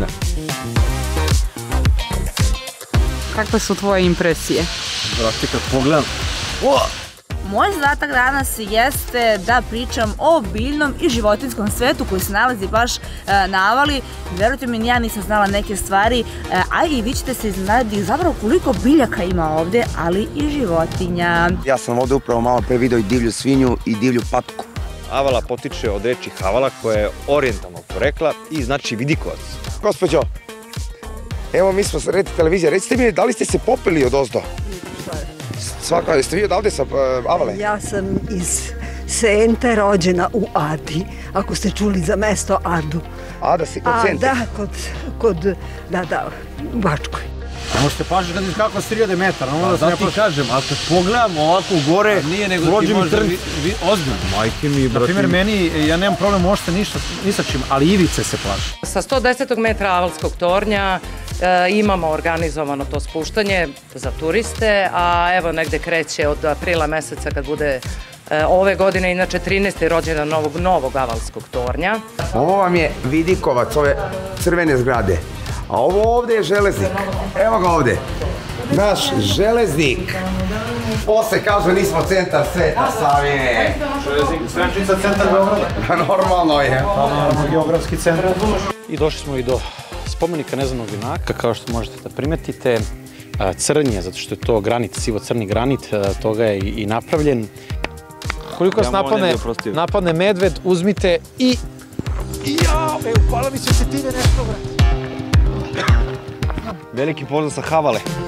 Kakve su tvoje impresije?
Brate, kad pogledam.
Moj zadatak danas jeste da pričam o biljnom i životinjskom svetu koji se nalazi baš na Avali. Verujte mi, ja nisam znala neke stvari, a i vi ćete se iznenaditi zapravo koliko biljaka ima ovde, ali i životinja.
Ja sam ovde upravo malo pre video i divlju svinju i divlju patku.
Avala potiče od reči Havala koja je orijentalnog porekla i znači vidikovac.
Gospođo, evo mi smo sa Red televizija, recite mi da li ste se popeli od ozdo? Svaka, jeste vi odavde sa Avale?
Ja sam iz Sente, rođena u Adi, ako ste čuli za mesto Adu.
Ada si kod Sente?
Da, u Bačkoj.
Možete pažiti kad kako s 3000 metara. Da ti kažem, ali kad pogledam ovako gore, prođe mi trn. Ozbiljno. Majke mi, brate. Na primjer, meni, ja nemam problem uopšte ni sa čim, ali ivice se plaše.
Sa 110. metra Avalskog tornja imamo organizovano to spuštanje za turiste, a evo negde kreće od aprila meseca kad bude ove godine, inače 13. rođendan novog Avalskog tornja.
Ovo vam je vidikovac, ove crvene zgrade. A ovo ovde je železnik. Evo ga ovde. Naš železnik. Posle kažu nismo centar sveta, Savine.
Železnik, Sremčica, centar Beograda.
Normalno je.
Naravno, geografski centar.
I došli smo i do spomenika neznanog junaka, kao što možete da primetite. Crn je, zato što je to granit, sivo-crni granit, toga je i napravljen.
Koliko vas napadne medved, uzmite i... Jao, upala mi se tetive nešto, brate.
Veliki pozdrav sa Havale.